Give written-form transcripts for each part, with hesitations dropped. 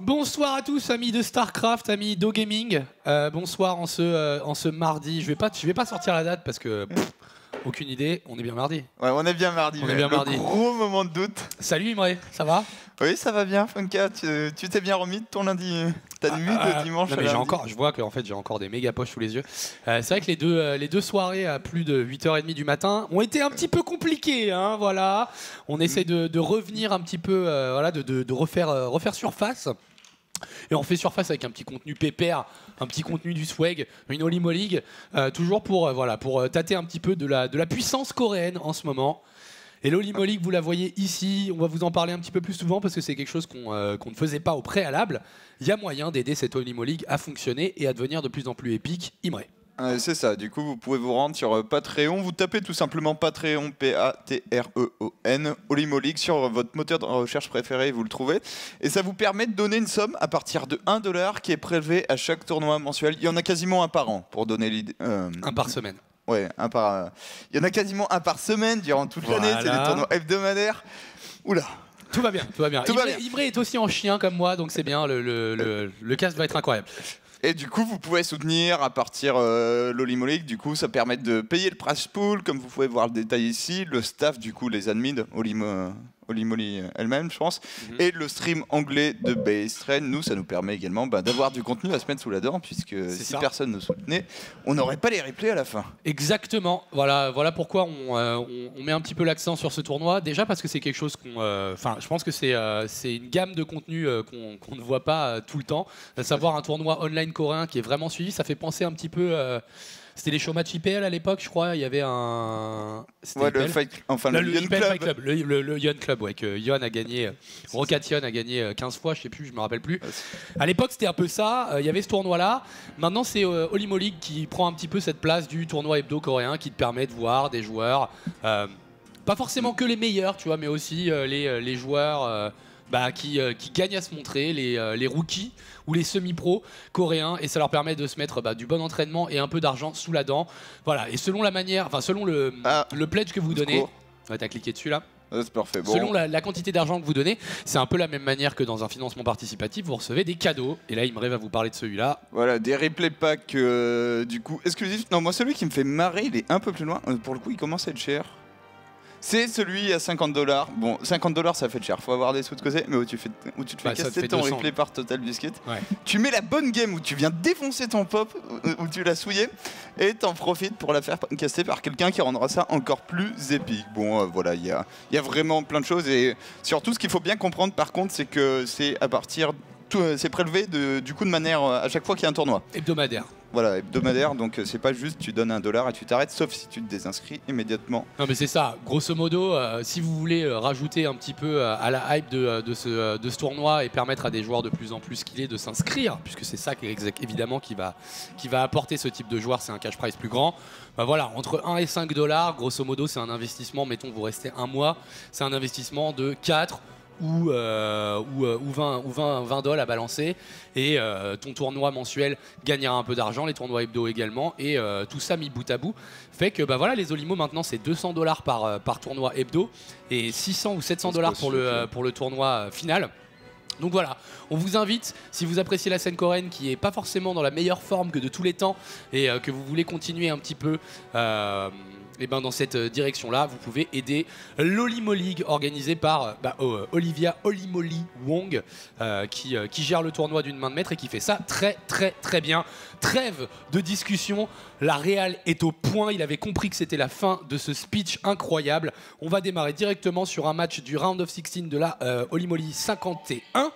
Bonsoir à tous, amis de StarCraft, amis d'OGaming. Bonsoir en ce mardi. Je vais pas sortir la date parce que aucune idée. On est bien mardi. Ouais, on est bien mardi. On est bien mardi. Gros moment de doute. Salut Imre, ça va? Oui, ça va bien, Funka. Tu t'es bien remis de ton lundi, ta nuit de dimanche. Non, mais je vois que en fait j'ai encore des méga poches sous les yeux. C'est vrai que les deux soirées à plus de 8h30 du matin ont été un petit peu compliquées. Hein, voilà. On essaie de revenir un petit peu, voilà, de refaire surface. Et on fait surface avec un petit contenu pépère, un petit contenu du swag, une Holy Moly, toujours pour tâter un petit peu de la puissance coréenne en ce moment. Et l'Holy Moly, vous la voyez ici, on va vous en parler un petit peu plus souvent parce que c'est quelque chose qu'on ne faisait pas au préalable. Il y a moyen d'aider cette Holy Moly à fonctionner et à devenir de plus en plus épique. Imre. C'est ça, du coup vous pouvez vous rendre sur Patreon, vous tapez tout simplement Patreon, P-A-T-R-E-O-N, Holy Moly sur votre moteur de recherche préféré, vous le trouvez. Et ça vous permet de donner une somme à partir de 1$ qui est prélevé à chaque tournoi mensuel. Il y en a quasiment un par an, pour donner l'idée. Un par semaine. Ouais, il y en a quasiment un par semaine durant toute l'année, c'est des tournois hebdomadaires. Oula. Tout va bien, tout va bien. Imre est aussi en chien comme moi, donc c'est bien, le cast va être incroyable. Et du coup, vous pouvez soutenir à partir l'Holy Moly. Du coup, ça permet de payer le prize pool, comme vous pouvez voir le détail ici, le staff, du coup, les admins, Holy Moly elle-même, je pense, et le stream anglais de Base Train. Nous, ça nous permet également d'avoir du contenu à se mettre sous la dent, puisque si personne ne soutenait, on n'aurait pas les replays à la fin. Exactement. Voilà pourquoi on met un petit peu l'accent sur ce tournoi. Déjà parce que c'est quelque chose je pense que c'est une gamme de contenu qu'on ne voit pas tout le temps. À savoir un tournoi online coréen qui est vraiment suivi, ça fait penser un petit peu... C'était les showmatch IPL à l'époque, je crois. Il y avait un. Ouais, le Yon Club. Le Yon Club, ouais, que Yon a gagné. Rocket Yon a gagné 15 fois, je sais plus, je me rappelle plus. À l'époque, c'était un peu ça. Il y avait ce tournoi-là. Maintenant, c'est Holy Moly qui prend un petit peu cette place du tournoi hebdo coréen qui te permet de voir des joueurs. Pas forcément que les meilleurs, tu vois, mais aussi les joueurs. Qui gagnent à se montrer, les rookies ou les semi-pros coréens, et ça leur permet de se mettre du bon entraînement et un peu d'argent sous la dent. Voilà, et selon le pledge que vous donnez, t'as cliqué dessus là. C'est parfait. Bon. Selon la quantité d'argent que vous donnez, c'est un peu la même manière que dans un financement participatif, vous recevez des cadeaux. Et là, Imre va vous parler de celui-là. Voilà, des replay packs du coup exclusifs. Non, moi celui qui me fait marrer, il est un peu plus loin. Pour le coup, il commence à être cher. C'est celui à 50$. Bon, 50$, ça fait cher. Faut avoir des sous de côté, mais où tu te fais casser ton replay par Total Biscuit. Ouais. Tu mets la bonne game où tu viens défoncer ton pop, où tu l'as souillé, et t'en profites pour la faire casser par quelqu'un qui rendra ça encore plus épique. Bon, voilà, il y a vraiment plein de choses. Et surtout, ce qu'il faut bien comprendre, par contre, c'est que c'est à partir... C'est prélevé du coup de manière à chaque fois qu'il y a un tournoi. Hebdomadaire. Voilà, hebdomadaire, donc c'est pas juste tu donnes $1 et tu t'arrêtes, sauf si tu te désinscris immédiatement. Non mais c'est ça, grosso modo, si vous voulez rajouter un petit peu à la hype de ce tournoi et permettre à des joueurs de plus en plus skillés de s'inscrire, puisque c'est ça évidemment qui va apporter ce type de joueur, c'est un cash prize plus grand. Voilà, entre 1 et $5, grosso modo c'est un investissement, mettons vous restez un mois, c'est un investissement de 4 ou 20$ à balancer, et ton tournoi mensuel gagnera un peu d'argent, les tournois hebdo également, et tout ça mis bout à bout fait que voilà, les Olimo maintenant c'est $200 par tournoi hebdo et 600 ou $700 pour le tournoi final. Donc voilà, on vous invite, si vous appréciez la scène coréenne qui est pas forcément dans la meilleure forme que de tous les temps, et que vous voulez continuer un petit peu dans cette direction-là, vous pouvez aider l'Holy Moly organisée par Olivia Holy Moly Wong, qui gère le tournoi d'une main de maître et qui fait ça très très très bien. Trêve de discussion, la Real est au point, il avait compris que c'était la fin de ce speech incroyable. On va démarrer directement sur un match du Round of 16 de la Holy Moly 51.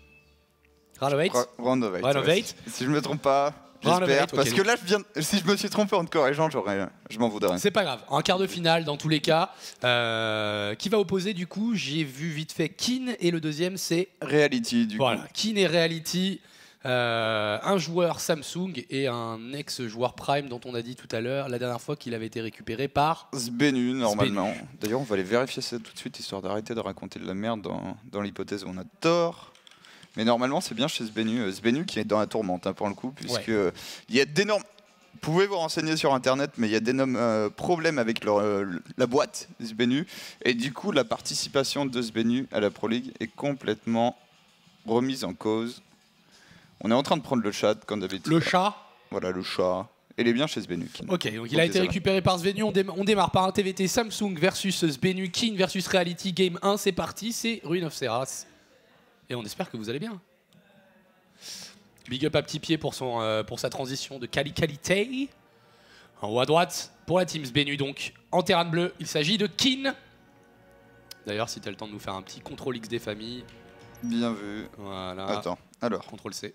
Round of 8. Si je me trompe pas... J'espère, parce que là, si je me suis trompé en te corrigeant, je m'en voudrais. C'est pas grave, en quart de finale dans tous les cas. Qui va opposer du coup, j'ai vu vite fait Kin, et le deuxième c'est... Reality du coup. Voilà, Kin et Reality, un joueur Samsung et un ex-joueur Prime dont on a dit tout à l'heure, la dernière fois qu'il avait été récupéré par... Sbenu normalement. D'ailleurs on va aller vérifier ça tout de suite, histoire d'arrêter de raconter de la merde dans l'hypothèse où on a tort. Mais normalement, c'est bien chez Sbenu. Sbenu qui est dans la tourmente, hein, pour le coup, puisque il y a d'énormes... Vous pouvez vous renseigner sur Internet, mais il y a d'énormes problèmes avec la boîte Sbenu. Et du coup, la participation de Sbenu à la Pro League est complètement remise en cause. On est en train de prendre le chat, comme d'habitude. Le chat. Voilà, le chat. Et il est bien chez Svenu. Ok, donc il a été récupéré par Svenu. On démarre par un TVT Samsung versus Svenu, Kin versus Reality. Game 1, c'est parti, c'est Ruin of Seras. Et on espère que vous allez bien. Big up à petit pied pour sa transition de qualité. En haut à droite, pour la team Svenu, donc en terrain bleu, il s'agit de Kin. D'ailleurs, si tu as le temps de nous faire un petit contrôle X des familles. Bien vu. Voilà. Attends, alors. Contrôle C.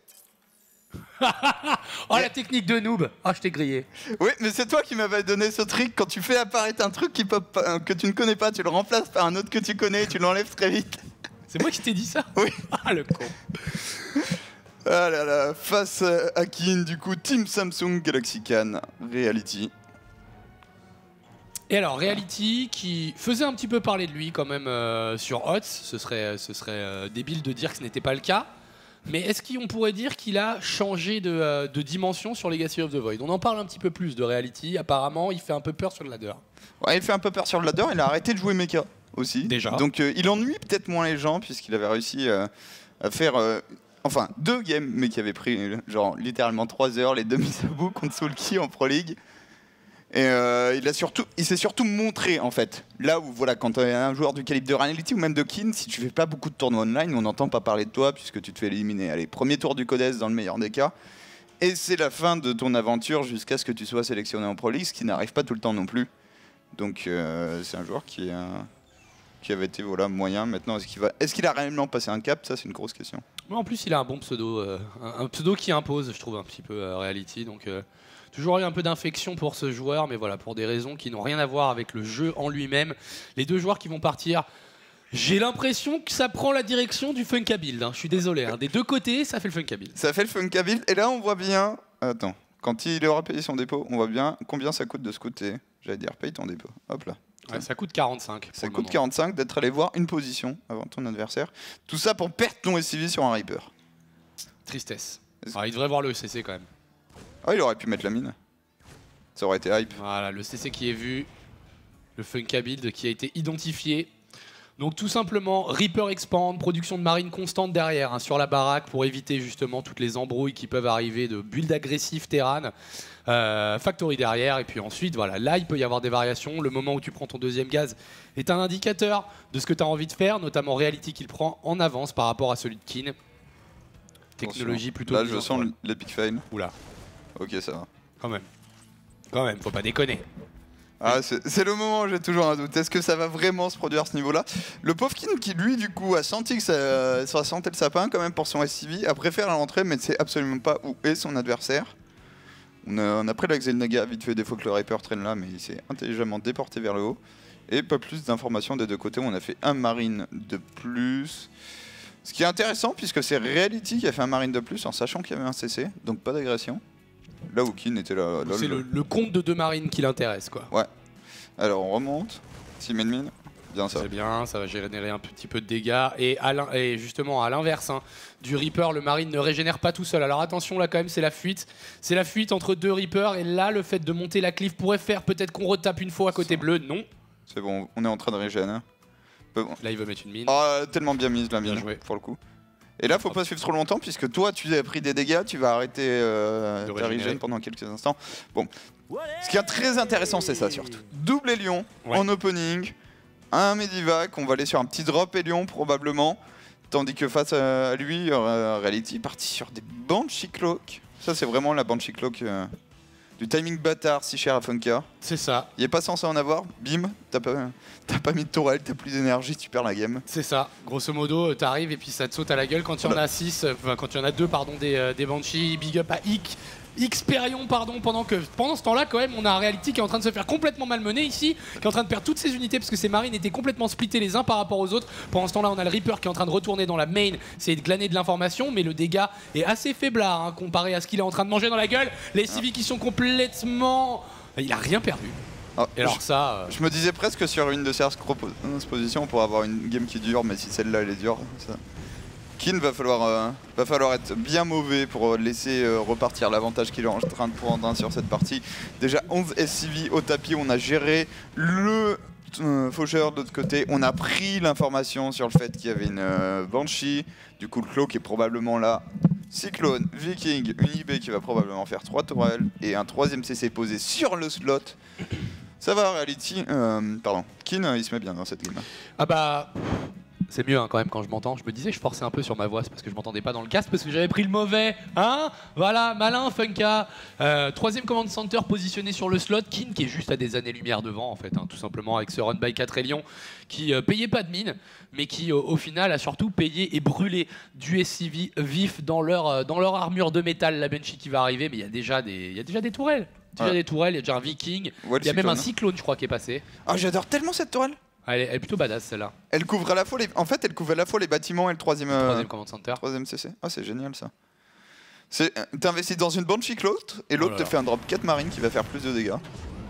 Oh la technique de noob. Ah, je t'ai grillé. Oui, mais c'est toi qui m'avais donné ce trick. Quand tu fais apparaître un truc que tu ne connais pas, tu le remplaces par un autre que tu connais et tu l'enlèves très vite. C'est moi qui t'ai dit ça? Oui. Ah le con. Ah là là, face à Kin, du coup, Team Samsung Galaxy Can Reality. Et alors, Reality qui faisait un petit peu parler de lui quand même sur HOTS, ce serait débile de dire que ce n'était pas le cas. Mais est-ce qu'on pourrait dire qu'il a changé de dimension sur Legacy of the Void? On en parle un petit peu plus de Reality, apparemment il fait un peu peur sur le ladder. Ouais, il fait un peu peur sur le ladder, il a arrêté de jouer mecha aussi. Déjà. Donc il ennuie peut-être moins les gens puisqu'il avait réussi à faire... enfin, 2 games, mais qui avaient pris genre littéralement 3 heures, les 2 mises à bout contre Soulkey en Pro League. Et il s'est surtout montré en fait. Là où voilà, quand tu es un joueur du calibre de Reality ou même de Kin, si tu fais pas beaucoup de tournois online, on n'entend pas parler de toi puisque tu te fais éliminer. Allez, premier tour du Codes dans le meilleur des cas. Et c'est la fin de ton aventure jusqu'à ce que tu sois sélectionné en Pro League, ce qui n'arrive pas tout le temps non plus. Donc c'est un joueur qui avait été voilà, moyen. Maintenant, est-ce qu'il a réellement passé un cap? Ça, c'est une grosse question. Mais en plus, il a un bon pseudo, un pseudo qui impose, je trouve, un petit peu Reality. Donc, toujours eu un peu d'infection pour ce joueur, mais voilà, pour des raisons qui n'ont rien à voir avec le jeu en lui-même. Les 2 joueurs qui vont partir, j'ai l'impression que ça prend la direction du Funkabuild. Hein. Je suis désolé, hein. Des 2 côtés, ça fait le Funkabuild. Ça fait le Funkabuild, et là, on voit bien... Attends, quand il aura payé son dépôt, on voit bien combien ça coûte de ce côté. J'allais dire, paye ton dépôt. Hop là. Ouais, ça coûte 45. Ça coûte 45 d'être allé voir une position avant ton adversaire. Tout ça pour perdre ton SCV sur un Reaper. Tristesse. Alors, il devrait voir le CC quand même. Ah, il aurait pu mettre la mine. Ça aurait été hype. Voilà, le CC qui est vu. Le Funkabuild qui a été identifié. Donc tout simplement, Reaper Expand, production de marine constante derrière, hein, sur la baraque pour éviter justement toutes les embrouilles qui peuvent arriver de build agressif Terran. Factory derrière, et puis ensuite, voilà, là il peut y avoir des variations. Le moment où tu prends ton 2e gaz est un indicateur de ce que tu as envie de faire, notamment Reality qui le prend en avance par rapport à celui de Kin. Technologie plutôt... Là je sens l'epic fail. Oula. Ok, ça va. Quand même, faut pas déconner. Ah, c'est le moment où j'ai toujours un doute. Est-ce que ça va vraiment se produire à ce niveau-là? Le pauvre Kin qui, lui, du coup, a senti que ça sentait le sapin quand même pour son SCV, a préféré l'entrée, mais ne sait absolument pas où est son adversaire. On a pris la Xelnaga vite fait des fois que le Reaper traîne là, mais il s'est intelligemment déporté vers le haut. Et pas plus d'informations des 2 côtés. On a fait un marine de plus. Ce qui est intéressant, puisque c'est Reality qui a fait un marine de plus en sachant qu'il y avait un CC, donc pas d'agression. Là où Kin était là. C'est le compte de 2 marines qui l'intéresse, quoi. Ouais. Alors on remonte. 6000 mines. Bien ça. C'est bien, ça va générer un petit peu de dégâts. Et justement, à l'inverse, hein, du Reaper, le marine ne régénère pas tout seul. Alors attention, là quand même, c'est la fuite. C'est la fuite entre 2 Reapers. Et là, le fait de monter la cliff pourrait faire peut-être qu'on retape une fois à côté bleu. Non. C'est bon, on est en train de régénérer. Bon. Là, il veut mettre une mine. Oh, tellement bien mise la mine, bien joué. pour le coup. Et là, faut pas suivre trop longtemps, puisque toi, tu as pris des dégâts, tu vas arrêter ta régène pendant quelques instants. Bon, ce qui est très intéressant, c'est ça surtout. Double Hélion en opening, un Medivac, on va aller sur un petit drop Hélion probablement, tandis que face à lui, Reality est parti sur des Banshee Cloak. Ça, c'est vraiment la Banshee Cloak du timing bâtard si cher à Funka. C'est ça. Il est pas censé en avoir, bim, t'as pas mis de tourelle, t'as plus d'énergie, tu perds la game. C'est ça, grosso modo, t'arrives et puis ça te saute à la gueule quand il y en a 6, quand il y en a 2, pardon, des Banshee. Big up à Xperion, pardon, pendant ce temps-là, quand même, on a un Reality qui est en train de se faire complètement malmener ici, qui est en train de perdre toutes ses unités parce que ses marines étaient complètement splittés les uns par rapport aux autres. Pendant ce temps-là, on a le Reaper qui est en train de retourner dans la main, essayer de glaner de l'information, mais le dégât est assez faiblard hein, comparé à ce qu'il est en train de manger dans la gueule. Les civils qui sont complètement... Il a rien perdu. Ah, et alors je me disais presque sur une de ces positions pour avoir une game qui dure, mais si celle-là elle est dure, ça... Kin va falloir être bien mauvais pour laisser repartir l'avantage qu'il est en train de prendre sur cette partie. Déjà 11 SCV au tapis, on a géré le faucheur de l'autre côté. On a pris l'information sur le fait qu'il y avait une Banshee. Du coup, le Clos qui est probablement là. Cyclone, Viking, une IB qui va probablement faire 3 tourelles. Et un 3ème CC posé sur le slot. Ça va, Reality. Pardon. Kin, il se met bien dans cette game. Ah bah. C'est mieux hein, quand même quand je m'entends. Je me disais, je forçais un peu sur ma voix, c'est parce que je m'entendais pas dans le casque, parce que j'avais pris le mauvais. Hein, voilà, malin, Funka. 3ème command center positionné sur le slot. Kin qui est juste à des années-lumière devant, en fait, hein, tout simplement, avec ce run by 4 Elion qui payait pas de mine, mais qui au final a surtout payé et brûlé du SCV vif dans leur armure de métal. La Banshee qui va arriver, mais il y a déjà des tourelles. Il y a déjà un Viking. Ouais, il y a même un Cyclone, je crois, qui est passé. Ah, j'adore tellement cette tourelle. Elle est plutôt badass celle-là. Elle couvre à la fois elle couvre à la fois les bâtiments et le 3ème command center. 3ème CC. Ah, c'est génial ça. T'investis dans une Banshee que l'autre et l'autre te fait un drop 4 marines qui va faire plus de dégâts.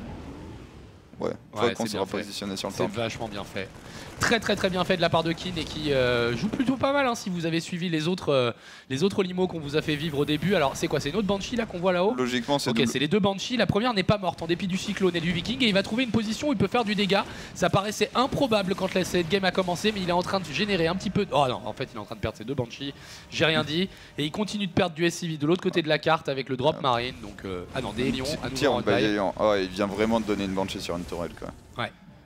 Ouais, faudrait qu'on sera positionné sur le temps. C'est vachement bien fait. Très bien fait de la part de Kin et qui joue plutôt pas mal hein, si vous avez suivi les autres limos qu'on vous a fait vivre au début. Alors c'est quoi, c'est une autre Banshee là qu'on voit là-haut? Logiquement c'est c'est les deux Banshees. La première n'est pas morte en dépit du Cyclone et du Viking et il va trouver une position où il peut faire du dégât. Ça paraissait improbable quand cette game a commencé, mais il est en train de générer un petit peu... Oh non, en fait il est en train de perdre ses deux Banshees, j'ai rien dit. Et il continue de perdre du SCV de l'autre côté de la carte avec le drop marine. Donc, ah non, des Hélions à nouveau. Oh, il vient vraiment de donner une Banshee sur une tourelle quoi. Ouais.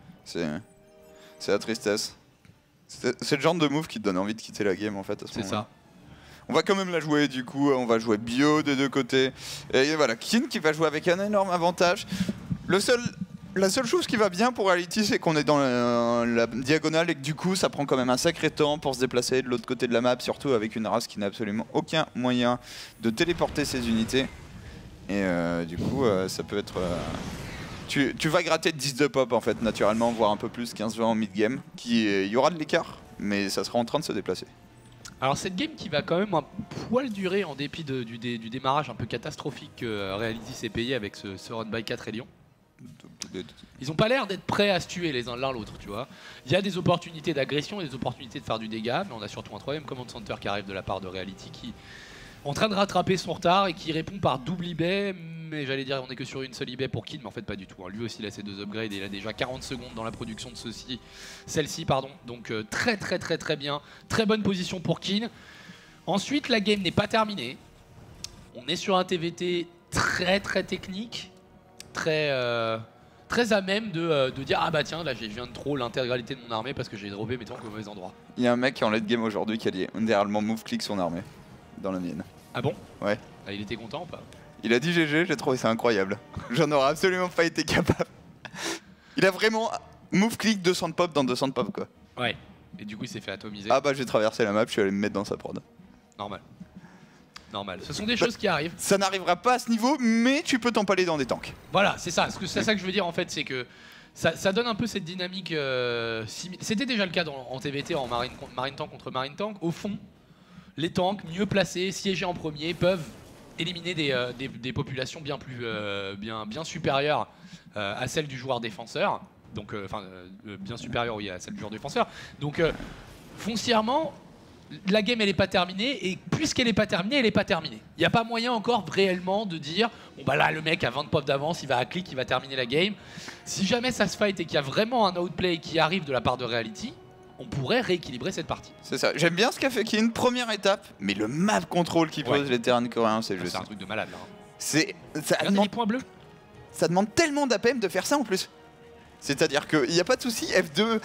C'est la tristesse. C'est le genre de move qui te donne envie de quitter la game en fait. C'est ça. On va quand même la jouer du coup, on va jouer bio des deux côtés. Et voilà, Kin qui va jouer avec un énorme avantage. La seule chose qui va bien pour Reality, c'est qu'on est dans la diagonale et que du coup ça prend quand même un sacré temps pour se déplacer de l'autre côté de la map, surtout avec une race qui n'a absolument aucun moyen de téléporter ses unités. Et du coup ça peut être... Tu vas gratter 10 de pop en fait naturellement, voire un peu plus, 15-20 en mid-game. Il y aura de l'écart, mais ça sera en train de se déplacer. Alors cette game qui va quand même un poil durer en dépit du démarrage un peu catastrophique que Reality s'est payé avec ce run by 4 Elion. Ils ont pas l'air d'être prêts à se tuer les uns l'un l'autre, tu vois. Il y a des opportunités d'agression et des opportunités de faire du dégât, mais on a surtout un 3ème command center qui arrive de la part de Reality qui est en train de rattraper son retard et qui répond par double eBay. Mais j'allais dire on est que sur une seule eBay pour Kin, mais en fait pas du tout. Hein. Lui aussi il a ses 2 upgrades et il a déjà 40 secondes dans la production de celle-ci pardon. Donc très bien, très bonne position pour Kin. Ensuite la game n'est pas terminée. On est sur un TVT très technique, très à même de dire ah bah tiens là je viens de trop l'intégralité de mon armée parce que j'ai droppé mes tanks au mauvais endroit. Il y a un mec qui est en late game aujourd'hui qui a littéralement move click son armée dans la mienne. Ah bon? Ouais. Ah, il était content ou pas? Il a dit GG, j'ai trouvé ça incroyable. J'en aurais absolument pas été capable. Il a vraiment move click 200 de pop dans 200 de pop quoi. Ouais. Et du coup il s'est fait atomiser. Ah bah j'ai traversé la map, je suis allé me mettre dans sa prod. Normal. Ce sont des choses qui arrivent. Ça n'arrivera pas à ce niveau, mais tu peux t'empaler dans des tanks. Voilà, c'est ça. C'est ça que je veux dire en fait, c'est que ça donne un peu cette dynamique similaire. C'était déjà le cas en TVT, en marine tank contre marine tank. Au fond, les tanks mieux placés, siégés en premier, peuvent éliminer des populations bien supérieures à celles du joueur défenseur. Donc, bien supérieures oui, à celles du joueur défenseur. Donc, foncièrement, la game elle est pas terminée et puisqu'elle est pas terminée, elle est pas terminée. Il n'y a pas moyen encore réellement de dire bon bah là le mec a 20 pop d'avance, il va à clic, il va terminer la game. Si jamais ça se fight et qu'il y a vraiment un outplay qui arrive de la part de Reality, on pourrait rééquilibrer cette partie. C'est ça, j'aime bien ce qu'a fait Kin, première étape, mais le map control qui pose les terrains coréens, c'est juste... C'est un truc de malade là. Ça demande... points bleus. Ça demande tellement d'APM de faire ça en plus. C'est-à-dire qu'il n'y a pas de souci, F2,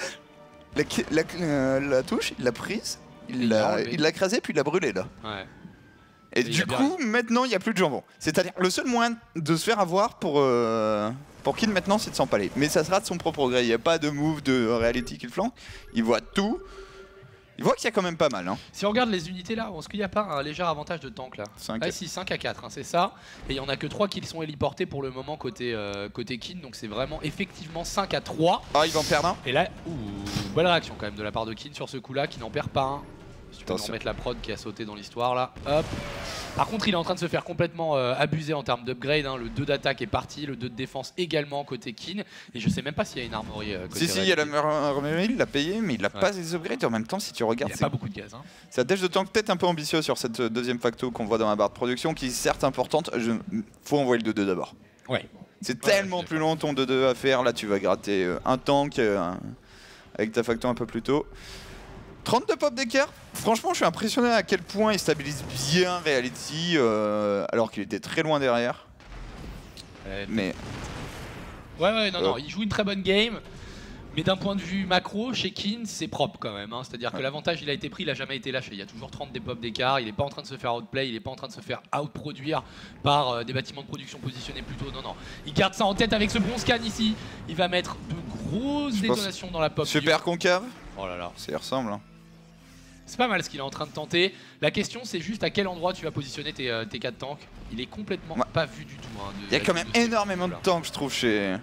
la touche, il l'a prise, il l'a écrasé puis il l'a brûlé là. Ouais. Et du coup, maintenant, il n'y a plus de jambon. C'est-à-dire le seul moyen de se faire avoir pour Kin maintenant, c'est de s'empaler. Mais ça sera de son propre gré. Il n'y a pas de move de Reality qui le flanque. Il voit tout. Il voit qu'il y a quand même pas mal. Hein. Si on regarde les unités là, est-ce qu'il n'y a pas un léger avantage de tank là? 5 si, 5 à 4, hein, c'est ça. Et il n'y en a que 3 qui sont héliportés pour le moment côté Kin. Donc c'est vraiment effectivement 5 à 3. Ah, il va en perdre un. Et là, belle réaction quand même de la part de Kin sur ce coup là, qui n'en perd pas un. Si tu peux nous remettre la prod qui a sauté dans l'histoire là. Hop. Par contre, il est en train de se faire complètement abuser en termes d'upgrade. Hein. Le 2 d'attaque est parti, le 2 de défense également côté Kin. Et je sais même pas s'il y a une armorie côté Si, il y a l'armorie, il l'a payé, mais il n'a pas des upgrades. En même temps, si tu regardes, il n'y a pas beaucoup de gaz. Hein. C'est un dash de tank peut-être un peu ambitieux sur cette deuxième facto qu'on voit dans la barre de production, qui est certes importante. Faut envoyer le 2-2 d'abord. Ouais. C'est tellement plus long ton 2-2 à faire. Là, tu vas gratter un tank avec ta facto un peu plus tôt. 32 pop d'écart. Franchement, je suis impressionné à quel point il stabilise bien Reality alors qu'il était très loin derrière. Mais... Ouais, non, il joue une très bonne game. Mais d'un point de vue macro, chez Kin, c'est propre quand même. Hein. C'est-à-dire que l'avantage, il a été pris, il a jamais été lâché. Il y a toujours 30 des pop d'écart. Il n'est pas en train de se faire outplay, il n'est pas en train de se faire outproduire par des bâtiments de production positionnés plutôt. Non. Il garde ça en tête avec ce bronze can ici. Il va mettre de grosses détonations dans la pop. Super concave. Oh là là. Ça y ressemble. Hein. C'est pas mal ce qu'il est en train de tenter. La question, c'est juste à quel endroit tu vas positionner tes 4 tanks. Il est complètement pas vu du tout. Hein, il y a quand même énormément de tanks, je trouve, chez...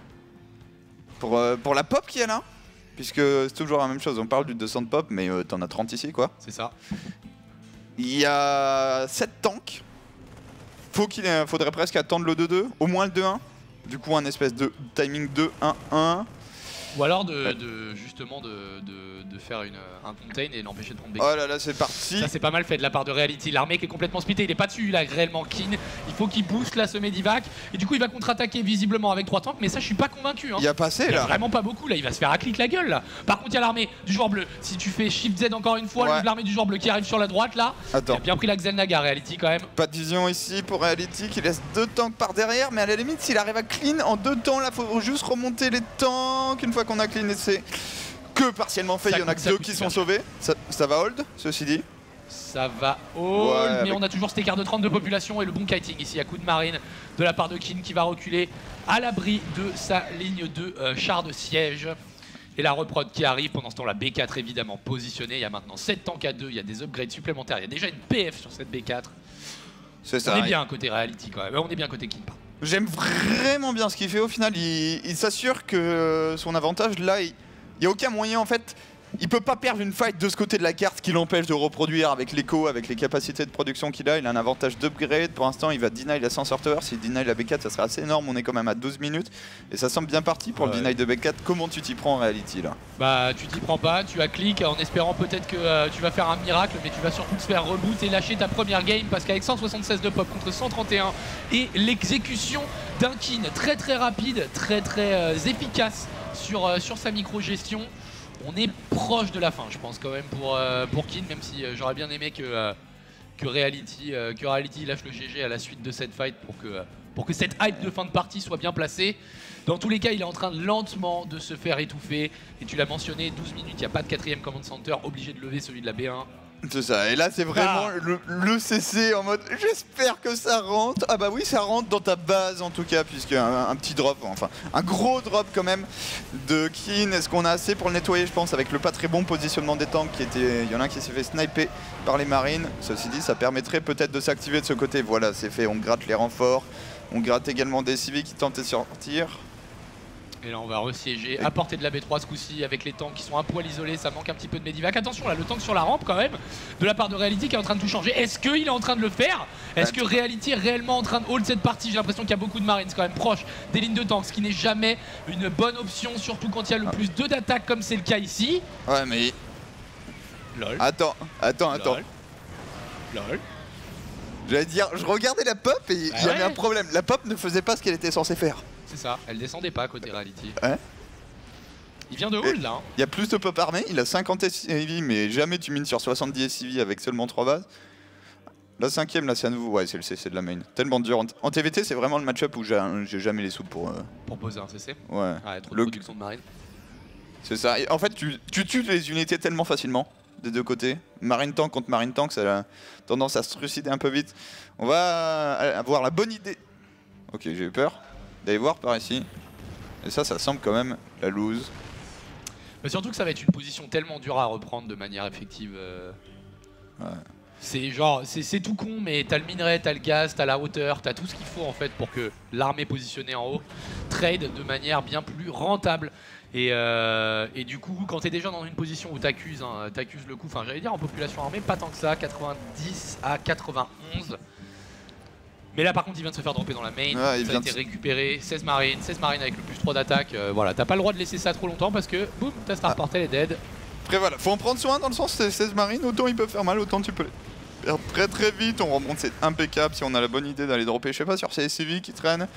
Pour la pop qu'il y a là, puisque c'est toujours la même chose, on parle du 200 de pop, mais t'en as 30 ici quoi. C'est ça. Il y a 7 tanks. Faudrait presque attendre le 2-2, au moins le 2-1. Du coup un espèce de timing 2-1-1. Ou alors justement de faire un contain et l'empêcher de prendre BK. Oh là là, c'est parti. Ça c'est pas mal fait de la part de Reality. L'armée qui est complètement splittée, il est pas dessus là réellement Kin. Il faut qu'il booste là ce Medivac. Et du coup il va contre-attaquer visiblement avec 3 tanks, mais ça je suis pas convaincu. Hein. Il y a passé là. Il y a vraiment pas beaucoup là, il va se faire à clic la gueule là. Par contre il y a l'armée du joueur bleu. Si tu fais Shift Z encore une fois, l'armée du joueur bleu qui arrive sur la droite là. Attends. Il a bien pris la Xelnaga Reality quand même. Pas de vision ici pour Reality qui laisse 2 tanks par derrière, mais à la limite s'il arrive à clean en 2 temps là, faut juste remonter les tanks une fois qu'on a cleané. C'est que partiellement fait, il y en a que 2 qui sont sauvés. Ça va hold, ceci dit. Ça va hold, mais on a toujours cet écart de 30 de population et le bon kiting ici à coup de marine de la part de Kin qui va reculer à l'abri de sa ligne de char de siège. Et la reprod qui arrive, pendant ce temps la B4 évidemment positionnée, il y a maintenant 7 tanks à 2, il y a des upgrades supplémentaires, il y a déjà une PF sur cette B4. C'est ça. On est bien côté Reality quand même, on est bien côté Kin. J'aime vraiment bien ce qu'il fait au final, il s'assure que son avantage là, il n'y a aucun moyen en fait, il peut pas perdre une fight de ce côté de la carte qui l'empêche de reproduire avec l'écho, avec les capacités de production qu'il a. Il a un avantage d'upgrade, pour l'instant il va deny la Sensor Tower, s'il deny la B4 ça serait assez énorme, on est quand même à 12 minutes et ça semble bien parti pour le deny de B4. Comment tu t'y prends en Reality là? Bah tu t'y prends pas, tu as clic en espérant peut-être que tu vas faire un miracle, mais tu vas surtout te faire reboot et lâcher ta première game parce qu'avec 176 de pop contre 131 et l'exécution d'un Kin très très rapide, très efficace sur sa micro-gestion, on est proche de la fin je pense quand même pour Kin, même si j'aurais bien aimé que Reality lâche le GG à la suite de cette fight pour que cette hype de fin de partie soit bien placée. Dans tous les cas, il est en train lentement de se faire étouffer. Et tu l'as mentionné, 12 minutes, il n'y a pas de 4ème command center, obligé de lever celui de la B1. C'est ça, et là c'est vraiment le CC en mode j'espère que ça rentre. Ah bah oui, ça rentre dans ta base en tout cas, puisque un petit drop, enfin un gros drop quand même de Kin. Est-ce qu'on a assez pour le nettoyer? Je pense avec le pas très bon positionnement des tanks il y en a un qui s'est fait sniper par les marines. Ceci dit, ça permettrait peut-être de s'activer de ce côté. Voilà, c'est fait, on gratte les renforts, on gratte également des civils qui tentent de sortir. Et là on va resiéger à portée de la B3 ce coup-ci avec les tanks qui sont un poil isolés, ça manque un petit peu de Medivac. Attention là, le tank sur la rampe quand même, de la part de Reality qui est en train de tout changer. Est-ce qu'il est en train de le faire? Est-ce que Reality est réellement en train de hold cette partie? J'ai l'impression qu'il y a beaucoup de marines quand même proche des lignes de tanks, ce qui n'est jamais une bonne option, surtout quand il y a le plus 2 d'attaque comme c'est le cas ici. Ouais mais... Lol. Attends. Lol. J'allais dire, je regardais la pop et il y avait un problème. La pop ne faisait pas ce qu'elle était censée faire. C'est ça, elle descendait pas côté Reality. Ouais. Il vient de hold là. Hein. Il y a plus de pop armé, il a 50 SCV, mais jamais tu mines sur 70 SCV avec seulement 3 bases. La 5ème, là c'est à nouveau, ouais c'est le CC de la main. Tellement dur. En TVT c'est vraiment le match-up où j'ai jamais les sous pour poser un CC. Ouais. Trop de production de marine. C'est ça. Et en fait tu tues les unités tellement facilement des deux côtés. Marine tank contre marine tank, ça a tendance à se trucider un peu vite. On va avoir la bonne idée. Ok, j'ai eu peur d'aller voir par ici. Et ça semble quand même la lose. Mais surtout que ça va être une position tellement dure à reprendre de manière effective. Ouais. C'est genre, c'est tout con, mais t'as le minerai, t'as le gaz, t'as la hauteur, t'as tout ce qu'il faut en fait pour que l'armée positionnée en haut trade de manière bien plus rentable. Et du coup, quand t'es déjà dans une position où t'accuses le coup, enfin j'allais dire en population armée, pas tant que ça, 90 à 91. Mais là par contre il vient de se faire dropper dans la main, ça a été récupéré, 16 marines avec le plus 3 d'attaque, voilà, t'as pas le droit de laisser ça trop longtemps parce que boum, ta star portal est dead. Après voilà, faut en prendre soin dans le sens c'est 16 marines, autant ils peuvent faire mal, autant tu peux les perdre très vite, on remonte, c'est impeccable si on a la bonne idée d'aller dropper, je sais pas, sur ces SCV qui traînent,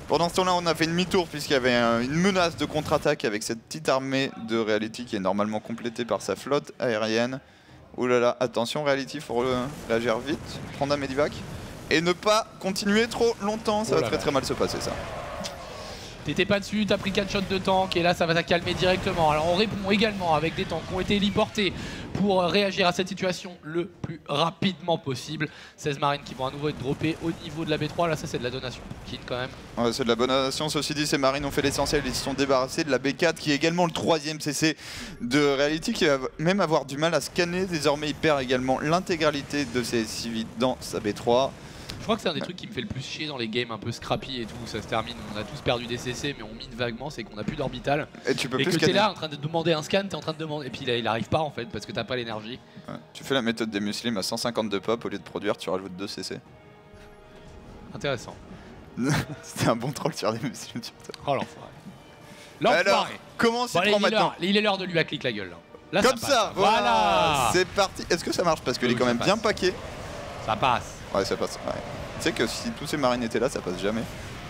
Pendant ce temps-là, on a fait demi-tour puisqu'il y avait une menace de contre-attaque avec cette petite armée de Reality qui est normalement complétée par sa flotte aérienne. Ouh là là, attention Reality, faut réagir vite, prendre un Medivac et ne pas continuer trop longtemps, ça va très mal se passer ça. T'étais pas dessus, t'as pris 4 shots de tank et là ça va te calmer directement. Alors on répond également avec des tanks qui ont été héliportés pour réagir à cette situation le plus rapidement possible. 16 marines qui vont à nouveau être droppées au niveau de la B3. Là ça c'est de la donation pour Kin quand même. Ouais, c'est de la donation, ceci dit ces marines ont fait l'essentiel, ils se sont débarrassés de la B4 qui est également le 3ème CC de Reality qui va même avoir du mal à scanner. Désormais il perd également l'intégralité de ses civils dans sa B3. Je crois que c'est un des trucs qui me fait le plus chier dans les games un peu scrappy et tout, ça se termine, on a tous perdu des CC mais on mine vaguement, c'est qu'on a plus d'orbital. Et tu peux et plus que scanner. t'es là en train de demander un scan, t'es en train de demander, et puis il arrive pas en fait parce que t'as pas l'énergie. Ouais. Tu fais la méthode des muslims à 152 pop, au lieu de produire tu rajoutes 2 CC. Intéressant. C'était un bon troll sur les muslims. Oh l'enfoiré. Alors, comment s'y prend maintenant? Il est l'heure de lui à clic la gueule là. Comme ça, voilà. C'est parti. Est-ce que ça marche? Parce qu'il est quand même bien paqué. Ça passe. Ouais, ça passe. Ouais. Tu sais que si tous ces marines étaient là, ça passe jamais.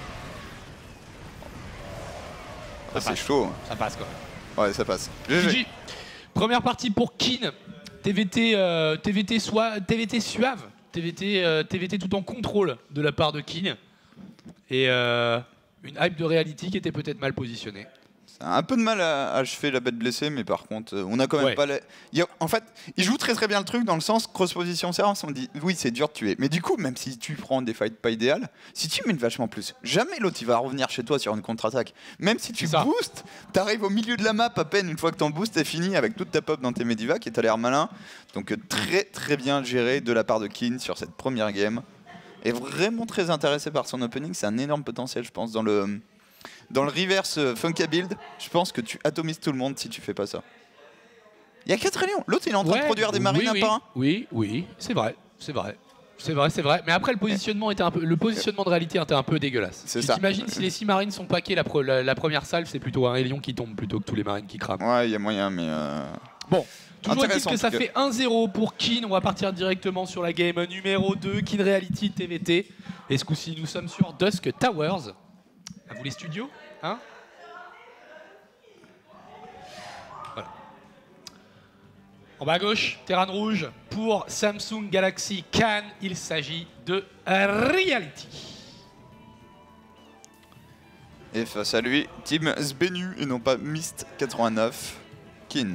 C'est chaud. Ça passe quoi. Ouais, ça passe. GG. Première partie pour Kin. TVT suave. TVT tout en contrôle de la part de Kin. Et une hype de Reality qui était peut-être mal positionnée. Un peu de mal à achever la bête blessée, mais par contre, on a quand même pas les... En fait, il joue très bien le truc dans le sens cross-position séance. On dit oui, c'est dur de tuer. Mais du coup, même si tu prends des fights pas idéales, si tu mines vachement plus, jamais l'autre il va revenir chez toi sur une contre-attaque. Même si tu boostes, t'arrives au milieu de la map à peine une fois que ton boost est fini avec toute ta pop dans tes Medivac et t'as l'air malin. Donc très bien géré de la part de Kin sur cette première game. Et vraiment très intéressé par son opening. C'est un énorme potentiel, je pense, dans le reverse Funka build, je pense que tu atomises tout le monde si tu fais pas ça. Il y a 4 lions. L'autre il est en train de produire des marines un par un. Oui, c'est vrai. Mais après le positionnement était de Réalité était un peu dégueulasse. Tu t'imagines si les 6 marines sont paquées la première salve, c'est plutôt un hélion qui tombe plutôt que tous les marines qui crament. Ouais, il y a moyen, mais bon. Toujours est-il que ça fait 1-0 pour Kin. On va partir directement sur la game numéro 2, Kin Reality TVT. Et ce coup-ci, nous sommes sur Dusk Towers. À vous les studios, hein? Voilà. En bas à gauche, terrain rouge pour Samsung Galaxy Can. Il s'agit de Reality. Et face à lui, Team Sbenu et non pas Mist 89, Kin.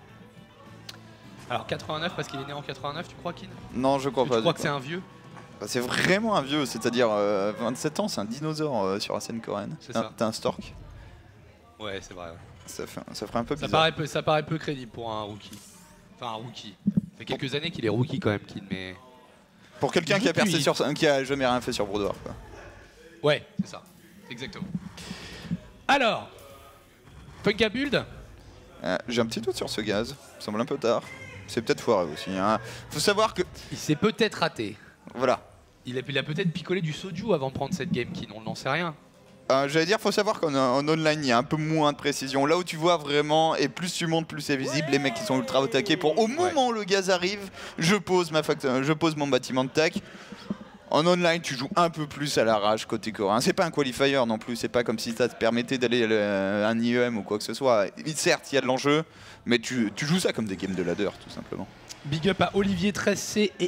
Alors 89 parce qu'il est né en 89, tu crois Kin? Non, je crois pas. Tu crois que c'est un vieux? C'est vraiment un vieux, c'est-à-dire 27 ans, c'est un dinosaure sur la scène coréenne. T'as un stork. Ouais, c'est vrai. Ouais. Ça ferait un peu bizarre. Ça paraît peu crédible pour un rookie. Enfin, un rookie. Ça fait quelques années qu'il est rookie quand même, Kin, mais... Pour quelqu'un qui a percé qui a jamais rien fait sur Brood War, quoi. Ouais, c'est ça. Exactement. Alors, Funka build. J'ai un petit doute sur ce gaz. Ça semble un peu tard. C'est peut-être foiré aussi. Hein. Faut savoir que... Il s'est peut-être raté. Voilà. Il a peut-être picolé du soju avant de prendre cette game Kin, on n'en sait rien. J'allais dire, faut savoir qu'en online, il y a un peu moins de précision. Là où tu vois vraiment, et plus tu montes, plus c'est visible, les mecs qui sont ultra attaqués. Pour au moment où le gaz arrive, je pose mon bâtiment de tech. En online, tu joues un peu plus à l'arrache côté coréen. C'est pas un qualifier non plus, c'est pas comme si ça te permettait d'aller à un IEM ou quoi que ce soit. Certes, il y a de l'enjeu, mais tu joues ça comme des games de ladder, tout simplement. Big up à Olivier 13C et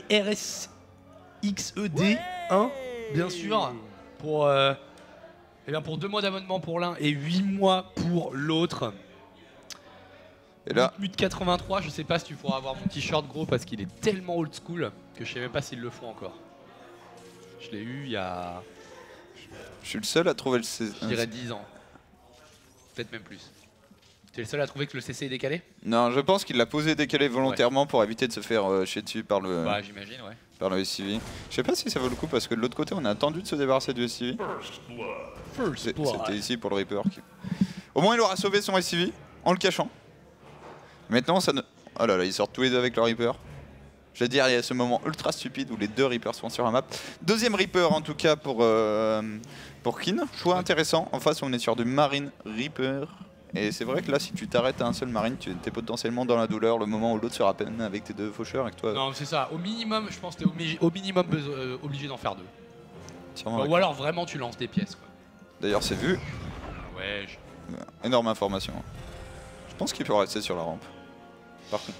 RSXED1, bien sûr, pour 2 mois d'abonnement pour l'un et 8 mois pour l'autre. Et là, Mute 83, je sais pas si tu pourras avoir mon t-shirt gros parce qu'il est tellement old school que je sais même pas s'ils le font encore. Je l'ai eu il y a... Je suis le seul à trouver le CC. Je dirais 10 ans. Peut-être même plus. Tu es le seul à trouver que le CC est décalé? Non, je pense qu'il l'a posé décalé volontairement pour éviter de se faire chier dessus par le... Bah j'imagine, ouais. Par le SCV. Je sais pas si ça vaut le coup parce que de l'autre côté, on a attendu de se débarrasser du SCV. C'était ici pour le Reaper. Au moins, il aura sauvé son SCV en le cachant. Maintenant, ça ne... Oh là là, ils sortent tous les deux avec le Reaper. Je veux dire, il y a ce moment ultra stupide où les 2 Reapers sont sur la map. Deuxième Reaper en tout cas pour Kin. Choix intéressant. En face, on est sur du Marine Reaper. Et c'est vrai que là, si tu t'arrêtes à un seul Marine, tu es potentiellement dans la douleur le moment où l'autre sera à peine avec tes 2 faucheurs avec toi. Non, c'est ça. Au minimum, je pense que tu es au minimum obligé d'en faire 2. Sûrement, ou alors vraiment, tu lances des pièces, quoi. D'ailleurs, c'est vu. Ouais. Énorme information. Je pense qu'il peut rester sur la rampe. Par contre.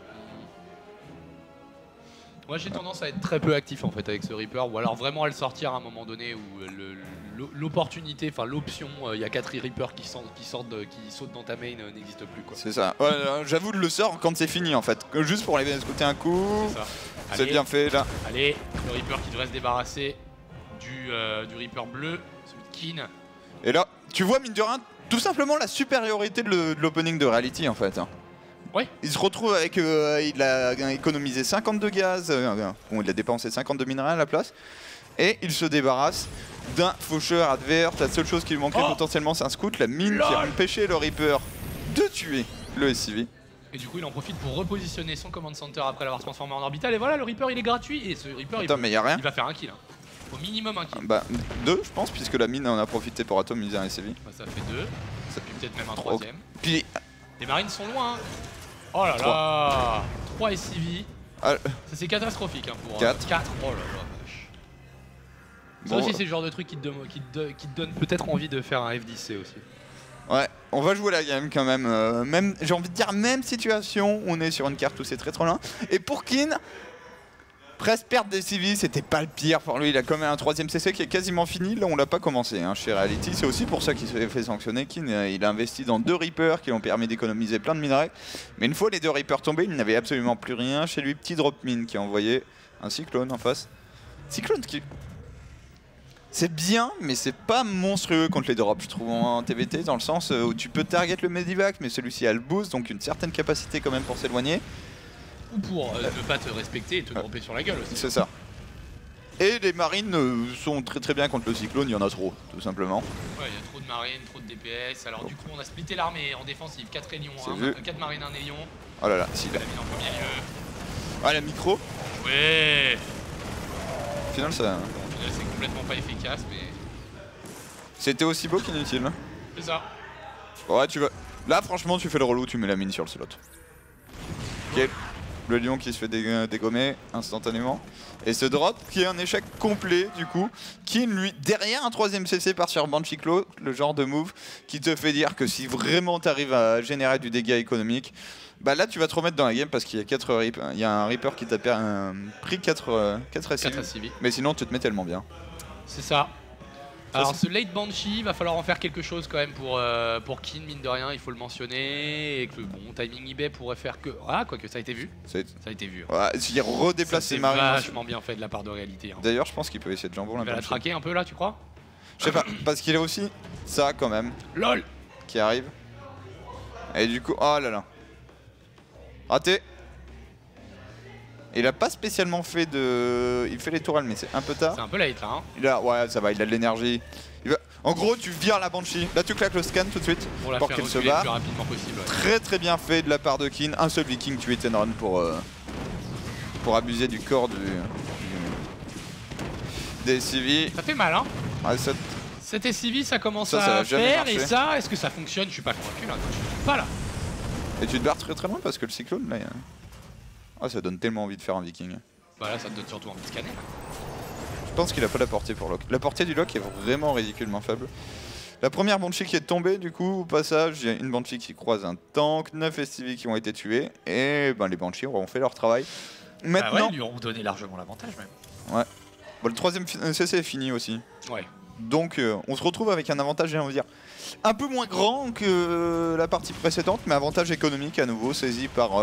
Moi j'ai tendance à être très peu actif en fait avec ce Reaper, ou alors vraiment à le sortir à un moment donné où l'opportunité, enfin l'option, il y a 4 Reapers qui sautent dans ta main n'existe plus quoi. C'est ça. Ouais, j'avoue de le sort quand c'est fini en fait. Juste pour aller scouter un coup. C'est bien fait là. Allez, le Reaper qui devrait se débarrasser du Reaper bleu, celui de Keane. Et là, tu vois mine de rien, tout simplement la supériorité de l'opening de Reality en fait. Ouais. Il se retrouve avec, il a économisé 52 gaz, bon, il a dépensé 52 minerais à la place, et il se débarrasse d'un faucheur adverse. La seule chose qui lui manquerait potentiellement c'est un scout, la mine qui a empêché le Reaper de tuer le SCV. Et du coup il en profite pour repositionner son command center après l'avoir transformé en orbital, et voilà le Reaper il est gratuit, et ce Reaper mais y a rien. Il va faire un kill. Hein. Au minimum un kill. Bah 2 je pense, puisque la mine en a profité pour atomiser un SCV. Bah, ça fait 2, ça fait peut-être même un troisième. Puis les marines sont loin. Hein. Oh là là 3 SCV. Ça c'est catastrophique hein, pour 4. 4. Oh là là vache. Ça aussi c'est le genre de truc qui te donne peut-être envie de faire un F10C aussi. Ouais, on va jouer la game quand même. Même j'ai envie de dire même situation, on est sur une carte où c'est très trop loin. Et pour Keane, presque perdre des civils, c'était pas le pire pour lui. Il a quand même un 3ème CC qui est quasiment fini. Là, on l'a pas commencé hein, chez Reality. C'est aussi pour ça qu'il s'est fait sanctionner. Keane, il a investi dans 2 Reapers qui lui ont permis d'économiser plein de minerais. Mais une fois les 2 Reapers tombés, il n'avait absolument plus rien. Chez lui, petit drop mine qui a envoyé un cyclone en face. Cyclone qui... C'est bien, mais c'est pas monstrueux contre les drops, je trouve, en TVT, dans le sens où tu peux target le Medivac, mais celui-ci a le boost, donc une certaine capacité quand même pour s'éloigner. Ou pour ne pas te respecter et te dropper sur la gueule aussi. C'est ça. Et les marines sont très très bien contre le cyclone, il y en a trop, tout simplement. Ouais, il y a trop de marines, trop de DPS. Alors du coup, on a splitté l'armée en défensive, 4 ailions, 4 marines, 1 ailion. Oh là là, si. La mine en premier lieu. Ah, la micro. Ouais. Au final, ça... Au final, c'est complètement pas efficace, mais... C'était aussi beau qu'inutile. C'est ça. Ouais, tu vas... Là, franchement, tu fais le relou, tu mets la mine sur le slot. Ok. Le lion qui se fait dégommer instantanément. Et ce drop qui est un échec complet du coup. Qui lui, derrière un 3ème CC par sur Banshee Claw, le genre de move qui te fait dire que si vraiment tu arrives à générer du dégât économique, bah là tu vas te remettre dans la game parce qu'il y a 4 Reapers. Il y a un Reaper qui t'a pris 4 SCV. Mais sinon tu te mets tellement bien. C'est ça. Alors ce late Banshee, il va falloir en faire quelque chose quand même pour Keane, mine de rien, il faut le mentionner, et que le bon timing eBay pourrait faire que... Ah, quoique ça a été vu. Ça a été vu. Ouais, il redéplace ses marines. C'est vachement bien fait de la part de Reality. Hein. D'ailleurs, je pense qu'il peut essayer de jambon. Il va la traquer un peu là, tu crois? Je sais pas, parce qu'il a aussi ça quand même. LOL qui arrive. Et du coup, oh là là. Raté. Il a pas spécialement fait de... Il fait les tourelles mais c'est un peu tard. C'est un peu late là hein. Il a... Ouais ça va, il a de l'énergie. En gros tu vires la Banshee, là tu claques le scan tout de suite pour qu'elle se barre. Le plus rapidement possible. Ouais. Très très bien fait de la part de Keane. Un seul Viking tué Tenron pour abuser du corps des SCV. Ça fait mal hein. Ouais, cet SCV ça commence à faire et ça, est-ce que ça fonctionne? Je suis pas convaincu là, je suis pas là. Et tu te barres très très loin parce que le cyclone là... Ah, ça donne tellement envie de faire un Viking. Bah là ça te donne surtout envie de scanner. Je pense qu'il a pas la portée pour Lock. La portée du Lock est vraiment ridiculement faible. La première Banshee qui est tombée du coup au passage, il y a une Banshee qui croise un tank, 9 SCV qui ont été tués et ben les Banshees auront fait leur travail. Maintenant, bah ouais, ils lui ont donné largement l'avantage même. Ouais. Bon, le 3ème CC est fini aussi. Ouais. Donc on se retrouve avec un avantage, j'ai envie de dire, un peu moins grand que la partie précédente, mais avantage économique à nouveau saisi par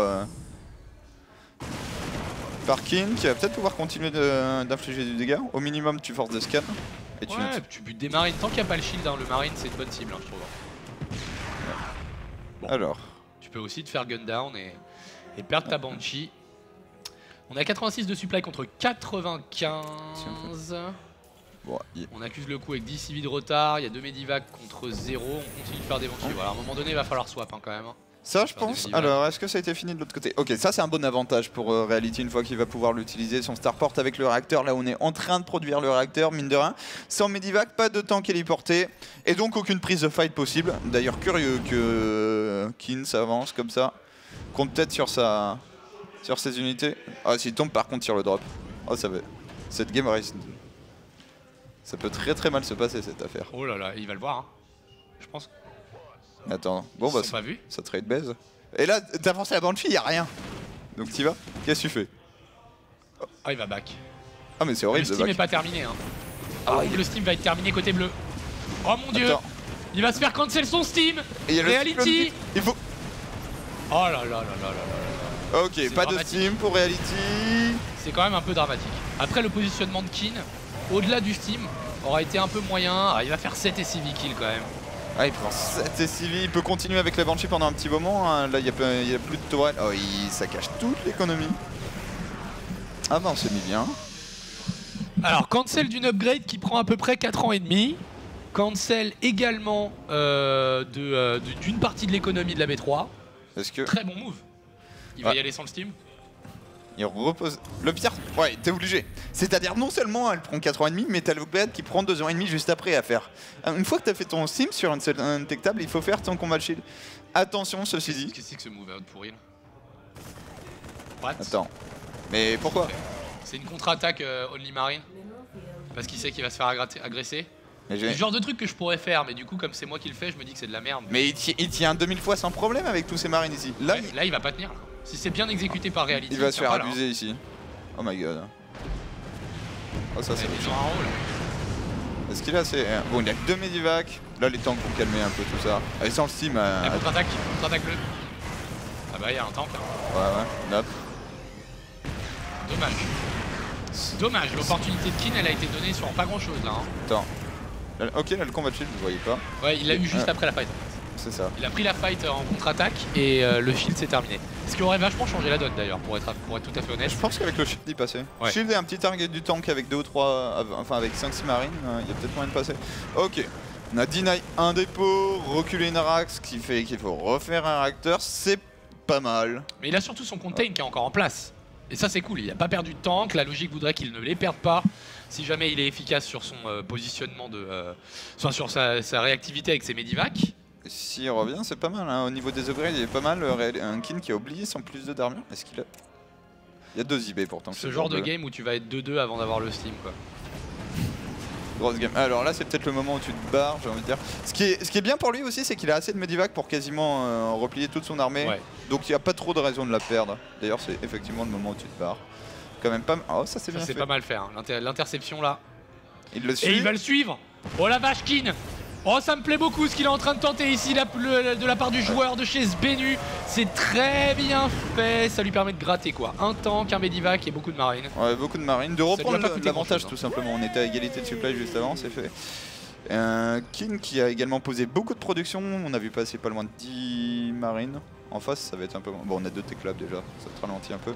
Keane qui va peut-être pouvoir continuer d'infliger du dégât. Au minimum tu forces de scan. Et tu butes des marines. Tant qu'il n'y a pas le shield, hein, le marine c'est une bonne cible hein, je trouve. Bon. Alors. Tu peux aussi te faire gun down et perdre ta Banshee. On a 86 de supply contre 95. Bon, on accuse le coup avec 10 civils de retard, il y a 2 Medivac contre 0, on continue de faire des Banshee. Voilà, à un moment donné il va falloir swap hein, quand même. Ça je pense. Alors est-ce que ça a été fini de l'autre côté? Ok, ça c'est un bon avantage pour Reality une fois qu'il va pouvoir l'utiliser, son starport avec le réacteur. Là on est en train de produire le réacteur, mine de rien. Sans Medivac, pas de tank héliporté et donc aucune prise de fight possible. D'ailleurs curieux que Keane s'avance comme ça. Compte peut-être sur ses unités. Ah s'il tombe par contre sur le drop. Oh ça va. Cette game reste. Ça peut très mal se passer cette affaire. Oh là là, il va le voir, hein. Je pense. Attends, bon bah pas vu. ça trade baise. Et là, t'as pensé à la Banshee, y'a rien. Donc t'y vas. Qu'est-ce que tu fais? Ah, il va back. Ah mais c'est Le horrible de Steam back. est pas terminé, hein. Ah, le Steam va être terminé côté bleu. Oh mon dieu. Attends. Il va se faire cancel son Steam. Et il y a le Reality. cyclone. Il faut... Oh là là là là là là là. Ok, C'est pas dramatique. de Steam pour Reality. C'est quand même un peu dramatique. Après, le positionnement de Keane, au-delà du Steam, aura été un peu moyen. Ah, il va faire 7 et 6 kills quand même. Ah, il prend 7 SCV, il peut continuer avec la Banshee pendant un petit moment. Hein. Là, il y a plus de tourelle. Oh, ça cache toute l'économie. Ah bah, on s'est mis bien. Alors, cancel d'une upgrade qui prend à peu près 4 ans et demi. Cancel également d'une partie de l'économie de la B3. Est-ce que... Très bon move. Il va y aller sans le Steam. Il repose... Le pire... Ouais, t'es obligé. C'est-à-dire, non seulement elle prend 4 ans et demi, mais t'as l'upgrade qui prend 2 ans et demi juste après à faire. Une fois que t'as fait ton Steam sur une tech table, il faut faire ton combat de shield. Attention, ceci dit... Qu'est-ce que c'est que ce move out pourri là? What? Attends. Mais pourquoi? C'est une contre-attaque Only Marine. Parce qu'il sait qu'il va se faire agresser. Mais C'est le genre de truc que je pourrais faire, mais du coup, comme c'est moi qui le fais, je me dis que c'est de la merde. Mais il tient 2000 fois sans problème avec tous ces marines ici. Là, Ouais, là il va pas tenir. Là. Si c'est bien exécuté par Reality, il va se tient faire pas, là, abuser ici. Oh my god. Oh, ça hein. c'est... Ils sont en haut là. Est-ce qu'il a assez... Bon, il a que 2 medivacs. Là, les tanks vont calmer un peu tout ça. Allez, sans le Steam... La contre-attaque bleu. Ah bah il y a un tank. Hein. Ouais, hop. Dommage. Dommage, l'opportunité de Keane elle a été donnée sur pas grand chose là. Hein. Attends. Là, ok, là, le combat de shield, vous voyez pas. Ouais, il l'a eu juste après la fight. C'est ça. Il a pris la fight en contre-attaque et le shield s'est terminé. Ce qui aurait vachement changé la donne d'ailleurs, pour être tout à fait honnête. Je pense qu'avec le shield, il passait. Ouais. Shield et un petit target du tank avec 2 ou 3... Enfin, avec 5-6 marines, il y a peut-être moyen de passer. Ok. On a deny un dépôt, reculer une Rax, qui fait qu'il faut refaire un réacteur. C'est pas mal. Mais il a surtout son contain qui est encore en place. Et ça c'est cool, il n'a pas perdu de tank, la logique voudrait qu'il ne les perde pas. Si jamais il est efficace sur son positionnement de... Enfin sur sa réactivité avec ses medivacs. S'il revient, c'est pas mal. Hein. Au niveau des upgrades, il est pas mal. Un kin qui a oublié son plus de d'armure. Est-ce qu'il a... Il y a 2 IB pourtant. Ce genre de game où tu vas être 2-2 avant d'avoir le Steam quoi. Grosse game. Alors là, c'est peut-être le moment où tu te barres, j'ai envie de dire. Ce qui est bien pour lui aussi, c'est qu'il a assez de medivac pour quasiment replier toute son armée. Ouais. Donc il n'y a pas trop de raison de la perdre. D'ailleurs, c'est effectivement le moment où tu te barres. Quand même pas... Oh, ça c'est bien fait. C'est pas mal fait, hein. L'interception là. Il le suit. Et il va le suivre. Oh la vache Keane. Oh ça me plaît beaucoup ce qu'il est en train de tenter ici de la part du joueur de chez Sbenu. C'est très bien fait, ça lui permet de gratter quoi. Un tank, un medivac et beaucoup de marines. Ouais, beaucoup de marines. De reprendre l'avantage tout hein. simplement. On était à égalité de supply juste avant, c'est fait. Kin qui a également posé beaucoup de production. On a vu passer pas loin de 10 marines. En face ça va être un peu... Bon on a 2 T-Clubs déjà, ça te ralentit un peu.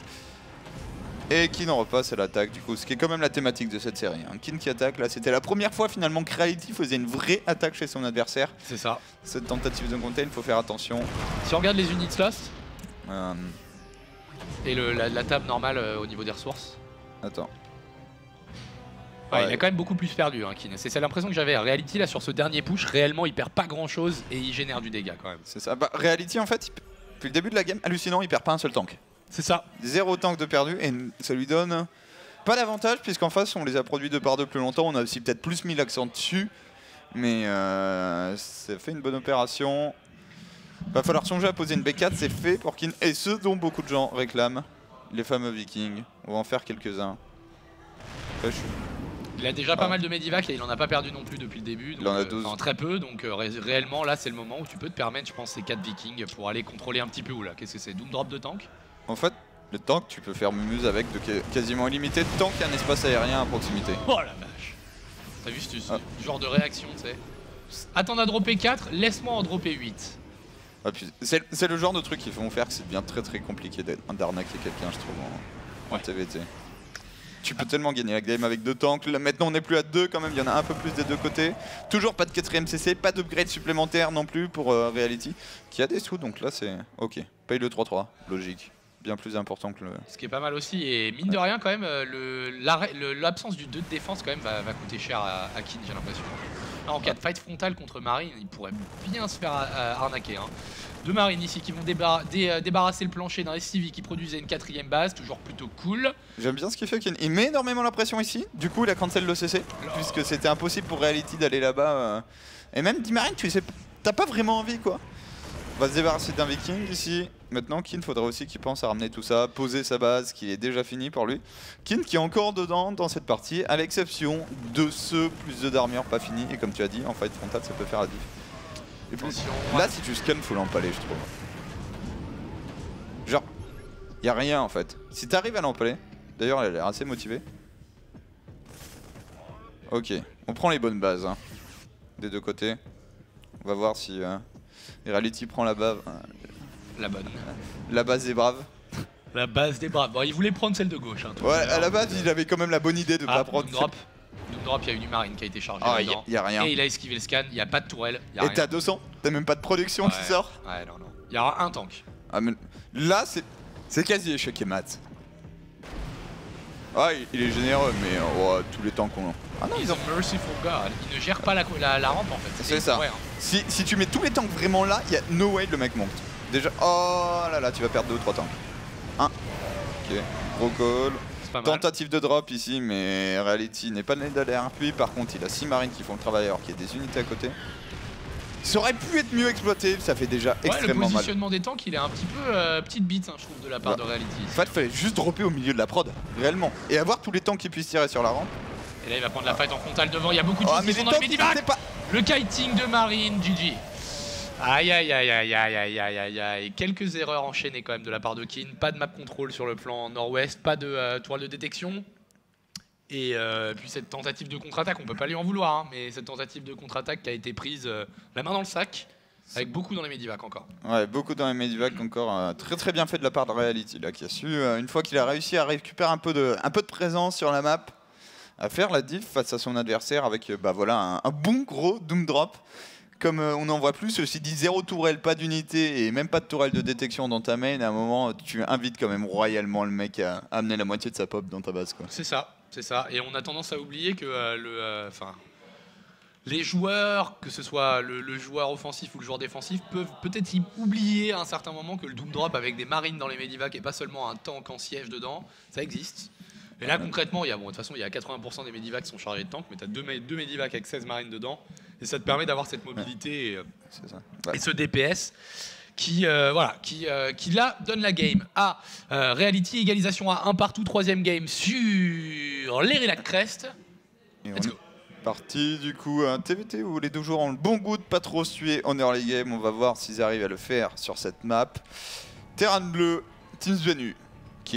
Et Kin en repasse à l'attaque du coup, ce qui est quand même la thématique de cette série. Hein. Kin qui attaque, là c'était la première fois finalement que Reality faisait une vraie attaque chez son adversaire. C'est ça. Cette tentative de contain, il faut faire attention. Si on regarde les units lost et la table normale au niveau des ressources. Attends. Ouais, il a quand même beaucoup plus perdu, hein, Kin. C'est l'impression que j'avais. Reality là sur ce dernier push, réellement il perd pas grand chose et il génère du dégât quand même. C'est ça. Bah, Reality en fait, depuis le début de la game, hallucinant, il perd pas un seul tank. C'est ça. 0 tank de perdu et ça lui donne pas d'avantage puisqu'en face on les a produits 2 par 2 plus longtemps. On a aussi peut-être plus mis l'accent dessus. Mais ça fait une bonne opération. Va falloir songer à poser une B4, c'est fait pour Kin. Et ce dont beaucoup de gens réclament, les fameux Vikings. On va en faire quelques-uns. Il a déjà pas mal de medivac et il en a pas perdu non plus depuis le début. Donc, il en a 12. Enfin, très peu, donc réellement là c'est le moment où tu peux te permettre, je pense, ces 4 Vikings pour aller contrôler un petit peu où là. Qu'est-ce que c'est? Doom drop de tank? En fait, le tank, tu peux faire mumuse avec de quasiment illimité tant qu'il y a un espace aérien à proximité. Oh la vache! T'as vu ce genre de réaction, tu sais? Attends à dropper 4, laisse-moi en dropper 8. Ah, c'est le genre de truc qui vont faire que c'est bien très compliqué d'arnaquer quelqu'un, je trouve, en TVT. Tu peux tellement gagner la game avec 2 tanks. Là, maintenant, on n'est plus à 2 quand même. Il y en a un peu plus des 2 côtés. Toujours pas de 4ème CC, pas d'upgrade supplémentaire non plus pour Reality, qui a des sous. Donc là, c'est ok. Paye le 3-3, logique. Bien plus important que le... Ce qui est pas mal aussi. Et mine de rien, quand même, l'absence du 2 de défense quand même va coûter cher à Kin, j'ai l'impression. En cas de fight frontal contre Marine, il pourrait bien se faire arnaquer. Hein. Deux Marines ici qui vont débarrasser le plancher d'un SCV qui produisait une 4ème base, toujours plutôt cool. J'aime bien ce qu'il fait, Ken. Il met énormément la pression ici. Du coup, il a cancel le CC, puisque c'était impossible pour Reality d'aller là-bas. Et même D-Marine, tu sais, t'as pas vraiment envie, quoi. On va se débarrasser d'un Viking ici. Maintenant, Kin, faudrait aussi qu'il pense à ramener tout ça, poser sa base, qui est déjà fini pour lui. Kin qui est encore dedans dans cette partie, à l'exception de ce plus de d'armure pas fini. Et comme tu as dit, en fight frontal, ça peut faire la diff. Et plus, là, si tu scannes, faut l'empaler, je trouve. Genre, y a rien en fait. Si t'arrives à l'empaler, d'ailleurs, elle a l'air assez motivée. Ok, on prend les bonnes bases hein, des deux côtés. On va voir si Reality prend la base. La bonne. La base des braves. La base des braves. Bon, il voulait prendre celle de gauche. Hein, ouais, à la base, il avait quand même la bonne idée de pas prendre. Doomdrop, il y a une marine qui a été chargée. Ah, y a rien. Et il a esquivé le scan, il n'y a pas de tourelle. Et t'as 200, t'as même pas de production qui sort. Ouais, non. Il y aura un tank. Ah, mais là, c'est quasi échec et mat. Ah, il est généreux, mais tous les tanks qu'on a. Ah non, ils ont Merciful God. Il ne gère pas la rampe en fait. C'est ça. Hein. Si tu mets tous les tanks vraiment là, il y a no way le mec monte. Déjà, oh là là, tu vas perdre 2 ou 3 tanks. 1. Ok, gros call. Tentative de drop ici, mais Reality n'est pas né d'alerte. Puis par contre, il a 6 marines qui font le travail alors qu'il y a des unités à côté. Ça aurait pu être mieux exploité, ça fait déjà extrêmement mal. Le positionnement des tanks, il est un petit peu petite bite, hein, je trouve, de la part de Reality. En fait, il fallait juste dropper au milieu de la prod, réellement. Et avoir tous les tanks qui puissent tirer sur la rampe. Et là, il va prendre la fight en frontal devant, il y a beaucoup de choses qui sont dans les medivacs. Le kiting de Marine, GG. Aïe aïe aïe aïe aïe aïe aïe aïe aïe. Quelques erreurs enchaînées quand même de la part de Kin. Pas de map control sur le plan nord-ouest, pas de toile de détection. Et puis cette tentative de contre-attaque, on peut pas lui en vouloir, hein, mais cette tentative de contre-attaque qui a été prise la main dans le sac, avec beaucoup dans les medivacs encore. Ouais, beaucoup dans les medivacs encore. Très très bien fait de la part de Reality, là, qui a su, une fois qu'il a réussi à récupérer un peu de présence sur la map, à faire la diff face à son adversaire avec voilà, un bon gros Doom Drop. Comme on n'en voit plus, ceci dit 0 tourelle, pas d'unité et même pas de tourelle de détection dans ta main, à un moment tu invites quand même royalement le mec à amener la moitié de sa pop dans ta base. C'est ça, et on a tendance à oublier que les joueurs, que ce soit le joueur offensif ou le joueur défensif, peuvent peut-être oublier à un certain moment que le Doom Drop avec des marines dans les medivacs et pas seulement un tank en siège dedans, ça existe. Et là concrètement, de toute façon il y a 80% des medivacs qui sont chargés de tanks, mais tu as deux medivacs avec 16 marines dedans, et ça te permet d'avoir cette mobilité et ce DPS qui là donne la game à Reality, égalisation à 1 partout, 3ème game sur les Relax Crest. Let's go. Parti du coup un TVT où les deux joueurs ont le bon goût de pas trop se tuer en early game. On va voir s'ils arrivent à le faire sur cette map. Terrain bleu, Teams Venu, Kin.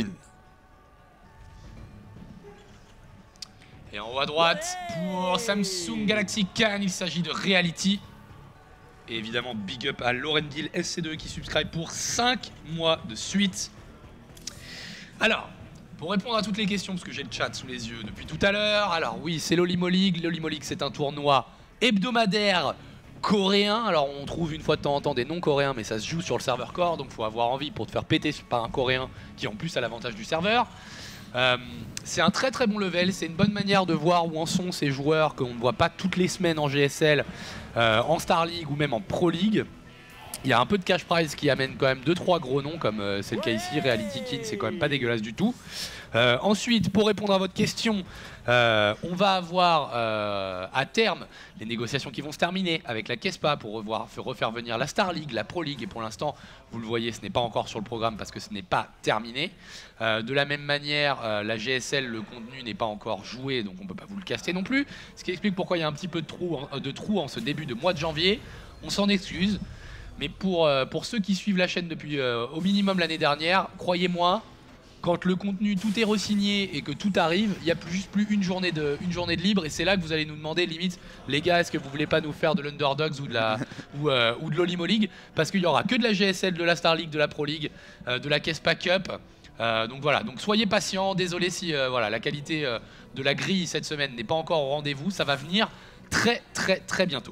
Et en haut à droite, pour Samsung Galaxy Can, il s'agit de Reality. Et évidemment, big up à Laurendil SC2 qui subscribe pour 5 mois de suite. Alors, pour répondre à toutes les questions, parce que j'ai le chat sous les yeux depuis tout à l'heure. Alors oui, c'est l'Olimo League. L'Olimo League, c'est un tournoi hebdomadaire coréen. Alors on trouve une fois de temps en temps des non-coréens, mais ça se joue sur le serveur core. Donc il faut avoir envie pour te faire péter par un coréen qui en plus a l'avantage du serveur. C'est un très très bon level, c'est une bonne manière de voir où en sont ces joueurs qu'on ne voit pas toutes les semaines en GSL, en Star League ou même en Pro League. Il y a un peu de cash prize qui amène quand même 2-3 gros noms comme c'est le cas ici, Reality Kin, c'est quand même pas dégueulasse du tout. Ensuite, pour répondre à votre question, on va avoir à terme les négociations qui vont se terminer avec la KESPA pour refaire venir la Star League, la Pro League, et pour l'instant, vous le voyez, ce n'est pas encore sur le programme parce que ce n'est pas terminé. De la même manière, la GSL, le contenu n'est pas encore joué, donc on ne peut pas vous le caster non plus. Ce qui explique pourquoi il y a un petit peu de trou en ce début de mois de janvier. On s'en excuse. Mais pour ceux qui suivent la chaîne depuis au minimum l'année dernière, croyez-moi, quand le contenu tout est re-signé et que tout arrive, il n'y a juste plus une journée de libre, et c'est là que vous allez nous demander limite, les gars, est-ce que vous voulez pas nous faire de l'Underdogs ou de l'Olimo League, parce qu'il y aura que de la GSL, de la Star League, de la Pro League, de la KESPA Cup. Donc voilà, donc soyez patients, désolé si la qualité de la grille cette semaine n'est pas encore au rendez-vous, ça va venir très très très bientôt.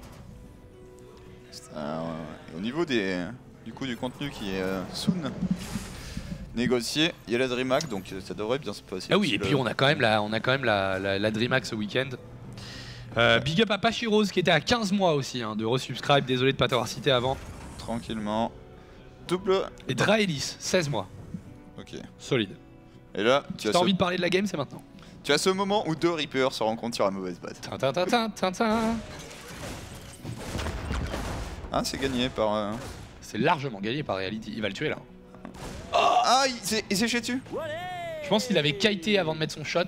Au niveau du contenu qui est soon négocié, il y a la DreamHack, donc ça devrait bien se passer. Ah oui, et puis on a quand même la DreamHack ce week-end. Big up à Pachirose qui était à 15 mois aussi de resubscribe, désolé de pas t'avoir cité avant. Tranquillement. Double. Et Draelis, 16 mois. Ok. Solide. Et là, Si t'as envie de parler de la game, c'est maintenant. Tu as ce moment où deux Reapers se rencontrent sur la mauvaise base. Ah, c'est gagné par... C'est largement gagné par Reality, il va le tuer là. Ah, il s'est chié dessus. Je pense qu'il avait kité avant de mettre son shot.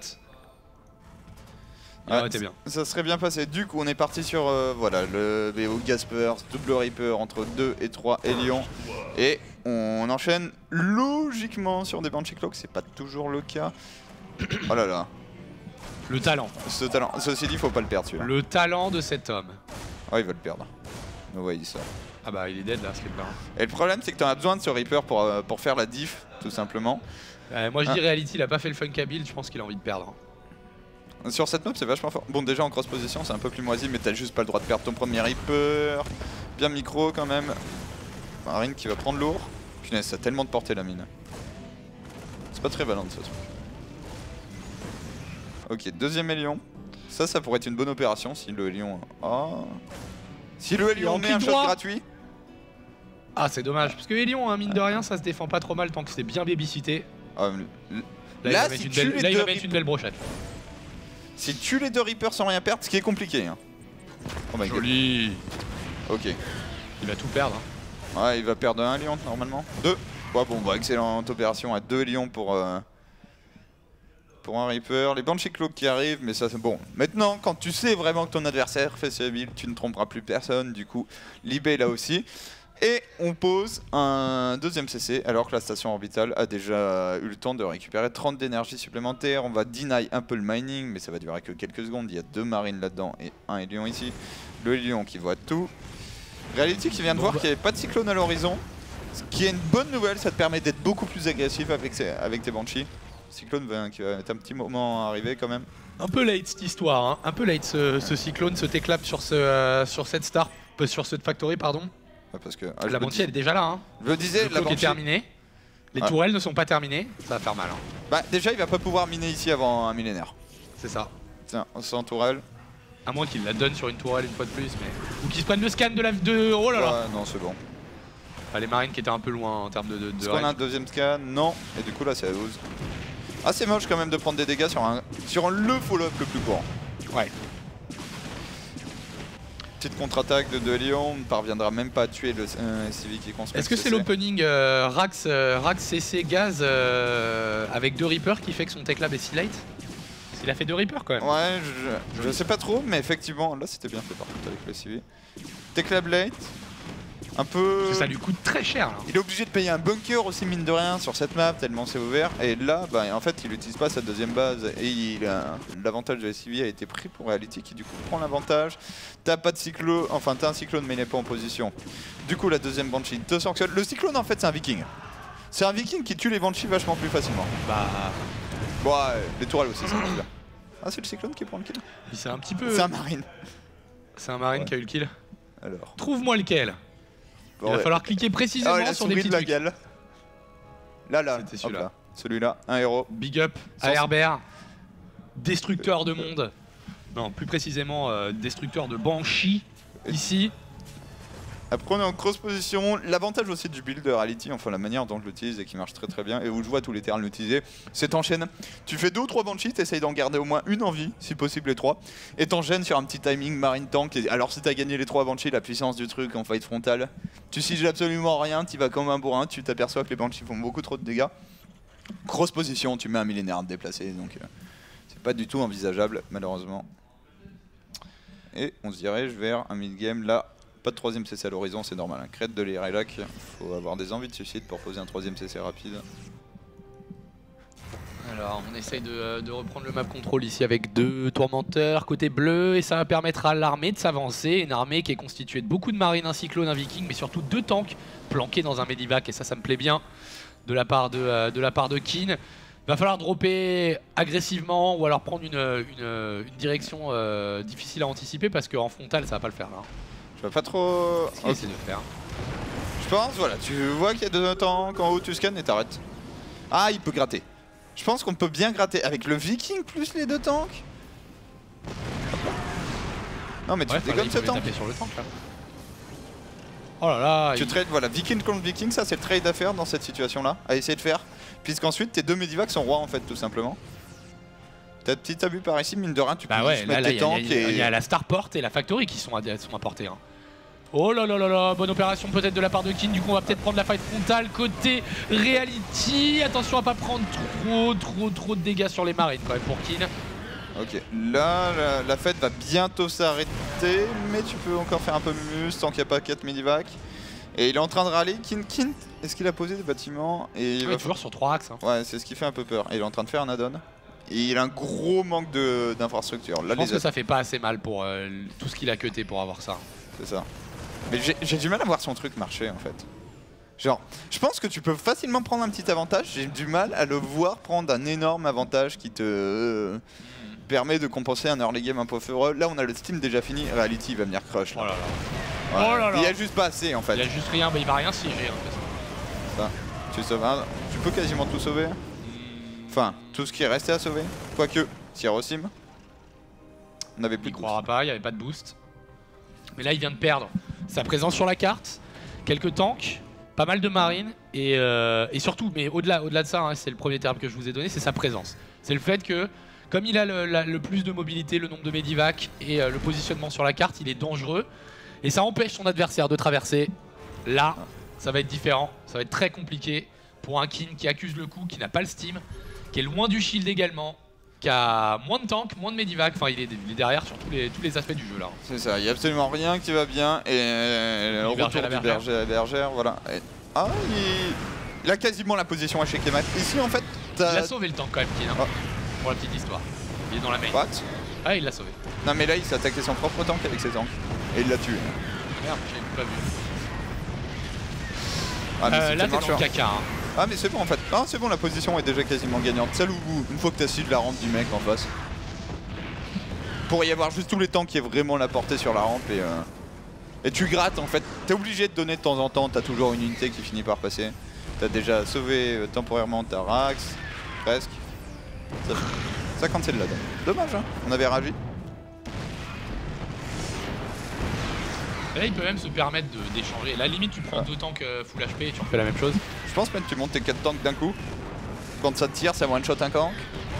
Ouais, t'es bien. Ça serait bien passé. Du coup, on est parti sur voilà, le BO Gaspers, double Reaper entre 2 et 3 Hélion. Et on enchaîne logiquement sur des Banshee Cloak, c'est pas toujours le cas. Oh là là. Le talent. Ce talent. Ceci dit, faut pas le perdre celui-là. Le talent de cet homme. Oh, il va le perdre. No way, ça. Ah bah, il est dead là, ce là. Et le problème, c'est que t'en as besoin de ce Reaper pour faire la diff, tout simplement. Moi, je dis Reality, il a pas fait le funkabil, je pense qu'il a envie de perdre. Sur cette map, c'est vachement fort. Bon, déjà en cross position, c'est un peu plus moisi, mais t'as juste pas le droit de perdre ton premier Reaper. Bien micro quand même. Marine qui va prendre lourd. Punaise, ça a tellement de portée la mine. C'est pas très valant ça. Ok, deuxième Hélion. Ça pourrait être une bonne opération si le Hélion. Oh. Si le Hélion met un shot gratuit. Ah, c'est dommage, parce que Hélion, mine de rien, ça se défend pas trop mal tant que c'est bien babycité. Là, il va mettre une belle brochette. Si tu les deux Reapers sans rien perdre, ce qui est compliqué. Hein. Oh my joli. God. Ok. Il va tout perdre. Ouais, il va perdre un Hélion normalement. 2. Ouais, bon, bah, excellente opération à 2 Hélions pour un Reaper. Les Banshee Cloak qui arrivent, mais ça c'est bon. Maintenant, quand tu sais vraiment que ton adversaire fait ses builds, tu ne tromperas plus personne. Du coup, Libé là aussi. Et on pose un deuxième CC alors que la station orbitale a déjà eu le temps de récupérer 30 d'énergie supplémentaire. On va deny un peu le mining, mais ça va durer que quelques secondes. Il y a 2 marines là-dedans et un Hélion ici. Le Hélion qui voit tout. Reality qui vient de voir qu'il n'y avait pas de cyclone à l'horizon. Ce qui est une bonne nouvelle, ça te permet d'être beaucoup plus agressif avec tes Banshees. Cyclone qui va être un petit moment arrivé quand même. Un peu late cette histoire, hein. Un peu late ce cyclone, ce T-clap sur cette star, sur cette factory pardon. Ouais, parce que, la Banshee elle est déjà là. Hein. Je le disais, la Banshee est terminée. Les tourelles ne sont pas terminées, ça va faire mal. Hein. Bah déjà il va pas pouvoir miner ici avant un millénaire. C'est ça. Tiens, sans tourelle. À moins qu'il la donne sur une tourelle une fois de plus, mais... Ou qu'il se prenne le scan de... Oh là là. Ouais, non c'est bon. Les marines qui étaient un peu loin en termes de Est-ce qu'on a un deuxième scan? Non. Et du coup là c'est à 12. Ah c'est moche quand même de prendre des dégâts sur le follow-up le plus court. Ouais. Petite contre-attaque de Hélion, on ne parviendra même pas à tuer le SCV qui construit. Est-ce que c'est l'opening Rax CC Gaz avec 2 Reapers qui fait que son tech lab est si late? Il a fait 2 Reapers quand même. Ouais, je sais pas trop, mais effectivement, là c'était bien fait par contre avec le SCV. Tech lab late. Un peu... Parce que ça lui coûte très cher là. Il est obligé de payer un bunker aussi mine de rien sur cette map tellement c'est ouvert. Et là, bah, en fait il n'utilise pas sa deuxième base. Et l'avantage de SCV a été pris pour Reality qui du coup prend l'avantage. T'as pas de cyclone, enfin t'as un cyclone mais il n'est pas en position. Du coup la deuxième Banshee te sanctionne. Le cyclone en fait c'est un viking. C'est un viking qui tue les Banshees vachement plus facilement. Bah... Bon les tourelles aussi ça marche bien. Ah c'est le cyclone qui prend le kill. C'est un petit peu... C'est un marine. C'est un marine qui a eu le kill. Alors. Trouve-moi lequel. Il va falloir cliquer précisément sur des petits trucs. Là, c'était celui-là. Celui-là, un héros. Big up à Herbert, destructeur de monde. Non, plus précisément destructeur de Banshee, ici. Après on est en cross position, l'avantage aussi du build de Reality, enfin la manière dont je l'utilise et qui marche très très bien, et où je vois tous les terrains l'utiliser, c'est t'enchaînes. Tu fais 2 ou 3 Banshees, t'essayes d'en garder au moins une en vie, si possible les 3, et t'enchaînes sur un petit timing marine tank. Alors si t'as gagné les 3 Banshees, la puissance du truc en fight frontale, tu siges absolument rien, t'y vas comme un bourrin, tu t'aperçois que les Banshees font beaucoup trop de dégâts. Grosse position, tu mets un millénaire à te déplacer, donc c'est pas du tout envisageable malheureusement. Et on se dirige vers un mid-game là. Pas de 3ème CC à l'horizon, c'est normal. Un crête de l'Irelac, faut avoir des envies de suicide pour poser un 3ème CC rapide. Alors on essaye de reprendre le map control ici avec 2 tourmenteurs côté bleu et ça va permettre à l'armée de s'avancer. Une armée qui est constituée de beaucoup de marines, un cyclone, un viking, mais surtout 2 tanks planqués dans un medivac et ça me plaît bien de la part de Keen. Va falloir dropper agressivement ou alors prendre une direction difficile à anticiper parce qu'en frontal ça va pas le faire là. Je vais pas trop... Ce qu'il essaie de faire. Je pense, voilà, tu vois qu'il y a 2 tanks en haut, tu scannes et t'arrêtes. Ah, il peut gratter. Je pense qu'on peut bien gratter avec le viking plus les 2 tanks. Non mais tu dégommes ce tank. Sur le tank là. Oh là là. Tu trades, voilà, Viking contre Viking, ça c'est le trade à faire dans cette situation là, à essayer de faire. Puisqu'ensuite tes deux Medivacs sont rois en fait tout simplement. T'as de petits abus par ici, mine de rien, tu peux juste mettre tes tanks Il y a la Starport et la Factory qui sont apportés. Hein. Oh là là là là, bonne opération peut-être de la part de Kin, du coup on va peut-être prendre la fight frontale côté Reality. Attention à pas prendre trop de dégâts sur les marines quand même pour Kin. Ok, là la fête va bientôt s'arrêter, mais tu peux encore faire un peu mus tant qu'il n'y a pas 4 Medivacs. Et il est en train de râler, Kin, est-ce qu'il a posé des bâtiments et il va toujours sur 3 axes. Hein. Ouais, c'est ce qui fait un peu peur. Et il est en train de faire un add-on. Et il a un gros manque d'infrastructure. Je pense que ça fait pas assez mal pour tout ce qu'il a cuté pour avoir ça. C'est ça. Mais j'ai du mal à voir son truc marcher en fait. Genre, je pense que tu peux facilement prendre un petit avantage, j'ai du mal à le voir prendre un énorme avantage qui te permet de compenser un early game un peu feureux. Là on a le Steam déjà fini, Reality il va venir crush là. Oh là là. Ouais. Oh là là. Il y a juste pas assez en fait. Il y a juste rien, mais il va rien siéger en fait. Ça. Tu sauves un, tu peux quasiment tout sauver. Enfin, tout ce qui est resté à sauver. Quoique, Tyrosim, on avait plus de boost. Il croira pas, il n'y avait pas de boost. Mais là il vient de perdre sa présence sur la carte, quelques tanks, pas mal de marines et surtout, mais au-delà de ça, hein, c'est le premier terme que je vous ai donné, c'est sa présence. C'est le fait que, comme il a le plus de mobilité, le nombre de Medivac et le positionnement sur la carte, il est dangereux. Et ça empêche son adversaire de traverser. Là, ça va être différent, ça va être très compliqué pour un Kin qui accuse le coup, qui n'a pas le Steam, qui est loin du shield également, qui a moins de tanks, moins de Medivac, enfin il est derrière sur tous les aspects du jeu là. C'est ça, il n'y a absolument rien qui va bien et le retour du berger à la bergère, voilà. Et... Ah, il a quasiment la position à chez Kemat. Ici en fait, il a sauvé le tank quand même, Kin, hein, pour la petite histoire. Il est dans la main. What? Ah, il l'a sauvé. Non mais là il s'est attaqué son propre tank avec ses tanks et il l'a tué. Merde, j'ai pas vu. Ah, mais là t'es dans le caca. Hein. Ah mais c'est bon en fait, ah, c'est bon, la position est déjà quasiment gagnante. Salut vous, une fois que t'as su de la rampe du mec en face. Pour y avoir juste tous les tanks qui est vraiment la portée sur la rampe et tu grattes en fait. T'es obligé de donner de temps en temps, t'as toujours une unité qui finit par passer. T'as déjà sauvé temporairement ta Rax, presque. Ça cancel la donne. Dommage hein, on avait réagi. Là il peut même se permettre d'échanger. La limite tu prends deux tanks full HP et tu refais la même chose. Je pense même que tu montes tes 4 tanks d'un coup. Quand ça te tire, ça one shot un tank.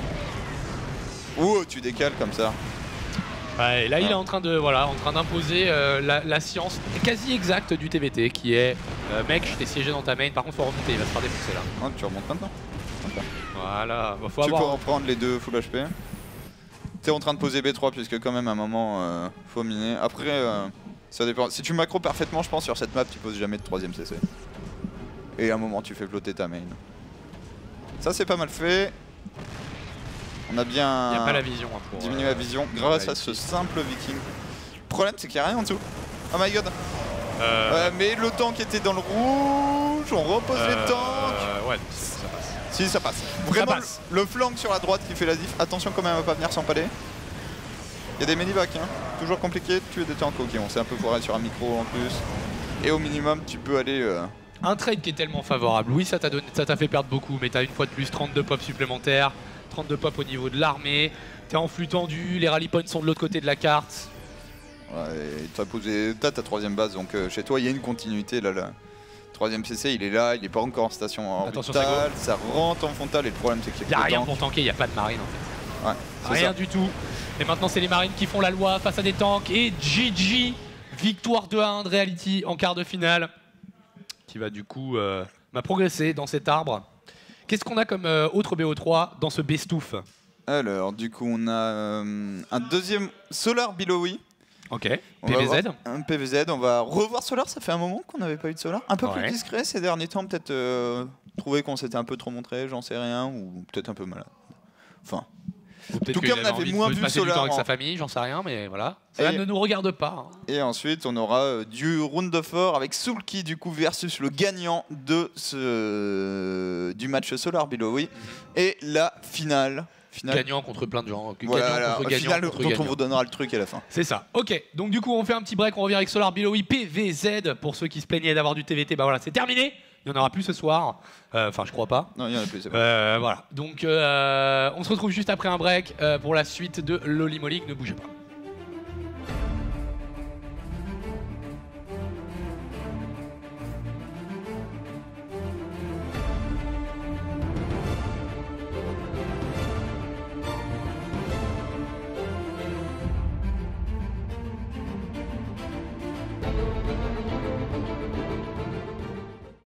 Ou tu décales comme ça. Ouais, et là il est en train d'imposer la science quasi exacte du TVT qui est mec je t'ai siégé dans ta main, par contre faut remonter, il va se faire défoncer là. Oh, tu remontes maintenant. Okay. Voilà, bah, faut tu avoir... peux reprendre les deux full HP. T'es en train de poser B3 puisque quand même à un moment faut miner. Après ça dépend. Si tu macro parfaitement je pense sur cette map tu poses jamais de 3ème CC. Et à un moment tu fais flotter ta main. Ça c'est pas mal fait. On a bien y a pas la vision, hein, pour diminué la vision grâce à ce simple Viking. Le problème c'est qu'il n'y a rien en dessous. Oh my god. Mais le tank était dans le rouge, on repose les tanks. Ouais, ça passe. Si ça passe. Vraiment ça passe. Le flank sur la droite qui fait la diff. Attention quand même à pas venir sans palais. Il y a des Medivacs, hein. Toujours compliqué de tuer des tanks. Ok, on s'est un peu foiré sur un micro en plus. Et au minimum tu peux aller... Un trade qui est tellement favorable. Oui, ça t'a fait perdre beaucoup, mais t'as une fois de plus 32 pop supplémentaires, 32 pop au niveau de l'armée. T'es en flux tendu, les rally points sont de l'autre côté de la carte. Ouais, t'as ta 3ème base, donc chez toi il y a une continuité là. 3ème CC, il est là, il est pas encore en station orbitale, ça rentre en frontal et le problème c'est qu'il y a rien pour tanker, il n'y a pas de marine en fait. Ouais, rien du tout. Et maintenant c'est les marines qui font la loi face à des tanks et GG, victoire 2-1 de Reality en quart de finale. Qui va du coup m'a progressé dans cet arbre. Qu'est-ce qu'on a comme autre BO3 dans ce bestouf? Alors du coup on a un deuxième Solar Billowy. Ok, PVZ. Un PVZ, on va revoir Solar, ça fait un moment qu'on n'avait pas eu de Solar. Un peu plus discret ces derniers temps, peut-être trouvé qu'on s'était un peu trop montré, j'en sais rien, ou peut-être un peu malade. Enfin... En tout cas, on avait moins vu Solar du temps avec sa famille, j'en sais rien, mais voilà. Ça ne nous regarde pas. Hein. Et ensuite, on aura du round of 4 avec Soulki du coup versus le gagnant de du match Solar Billowy et la finale. Gagnant contre plein de gens. Voilà, contre gagnant finale contre dont gagnant. On vous donnera le truc à la fin. C'est ça. Ok, donc du coup, on fait un petit break, on revient avec Solar Billowy PVZ pour ceux qui se plaignaient d'avoir du TVT. Bah voilà, c'est terminé. Il n'y en aura plus ce soir. Enfin, je crois pas. Non, il n'y en a plus, c'est pas. Voilà. Donc, on se retrouve juste après un break pour la suite de Loli Molly. Ne bougez pas.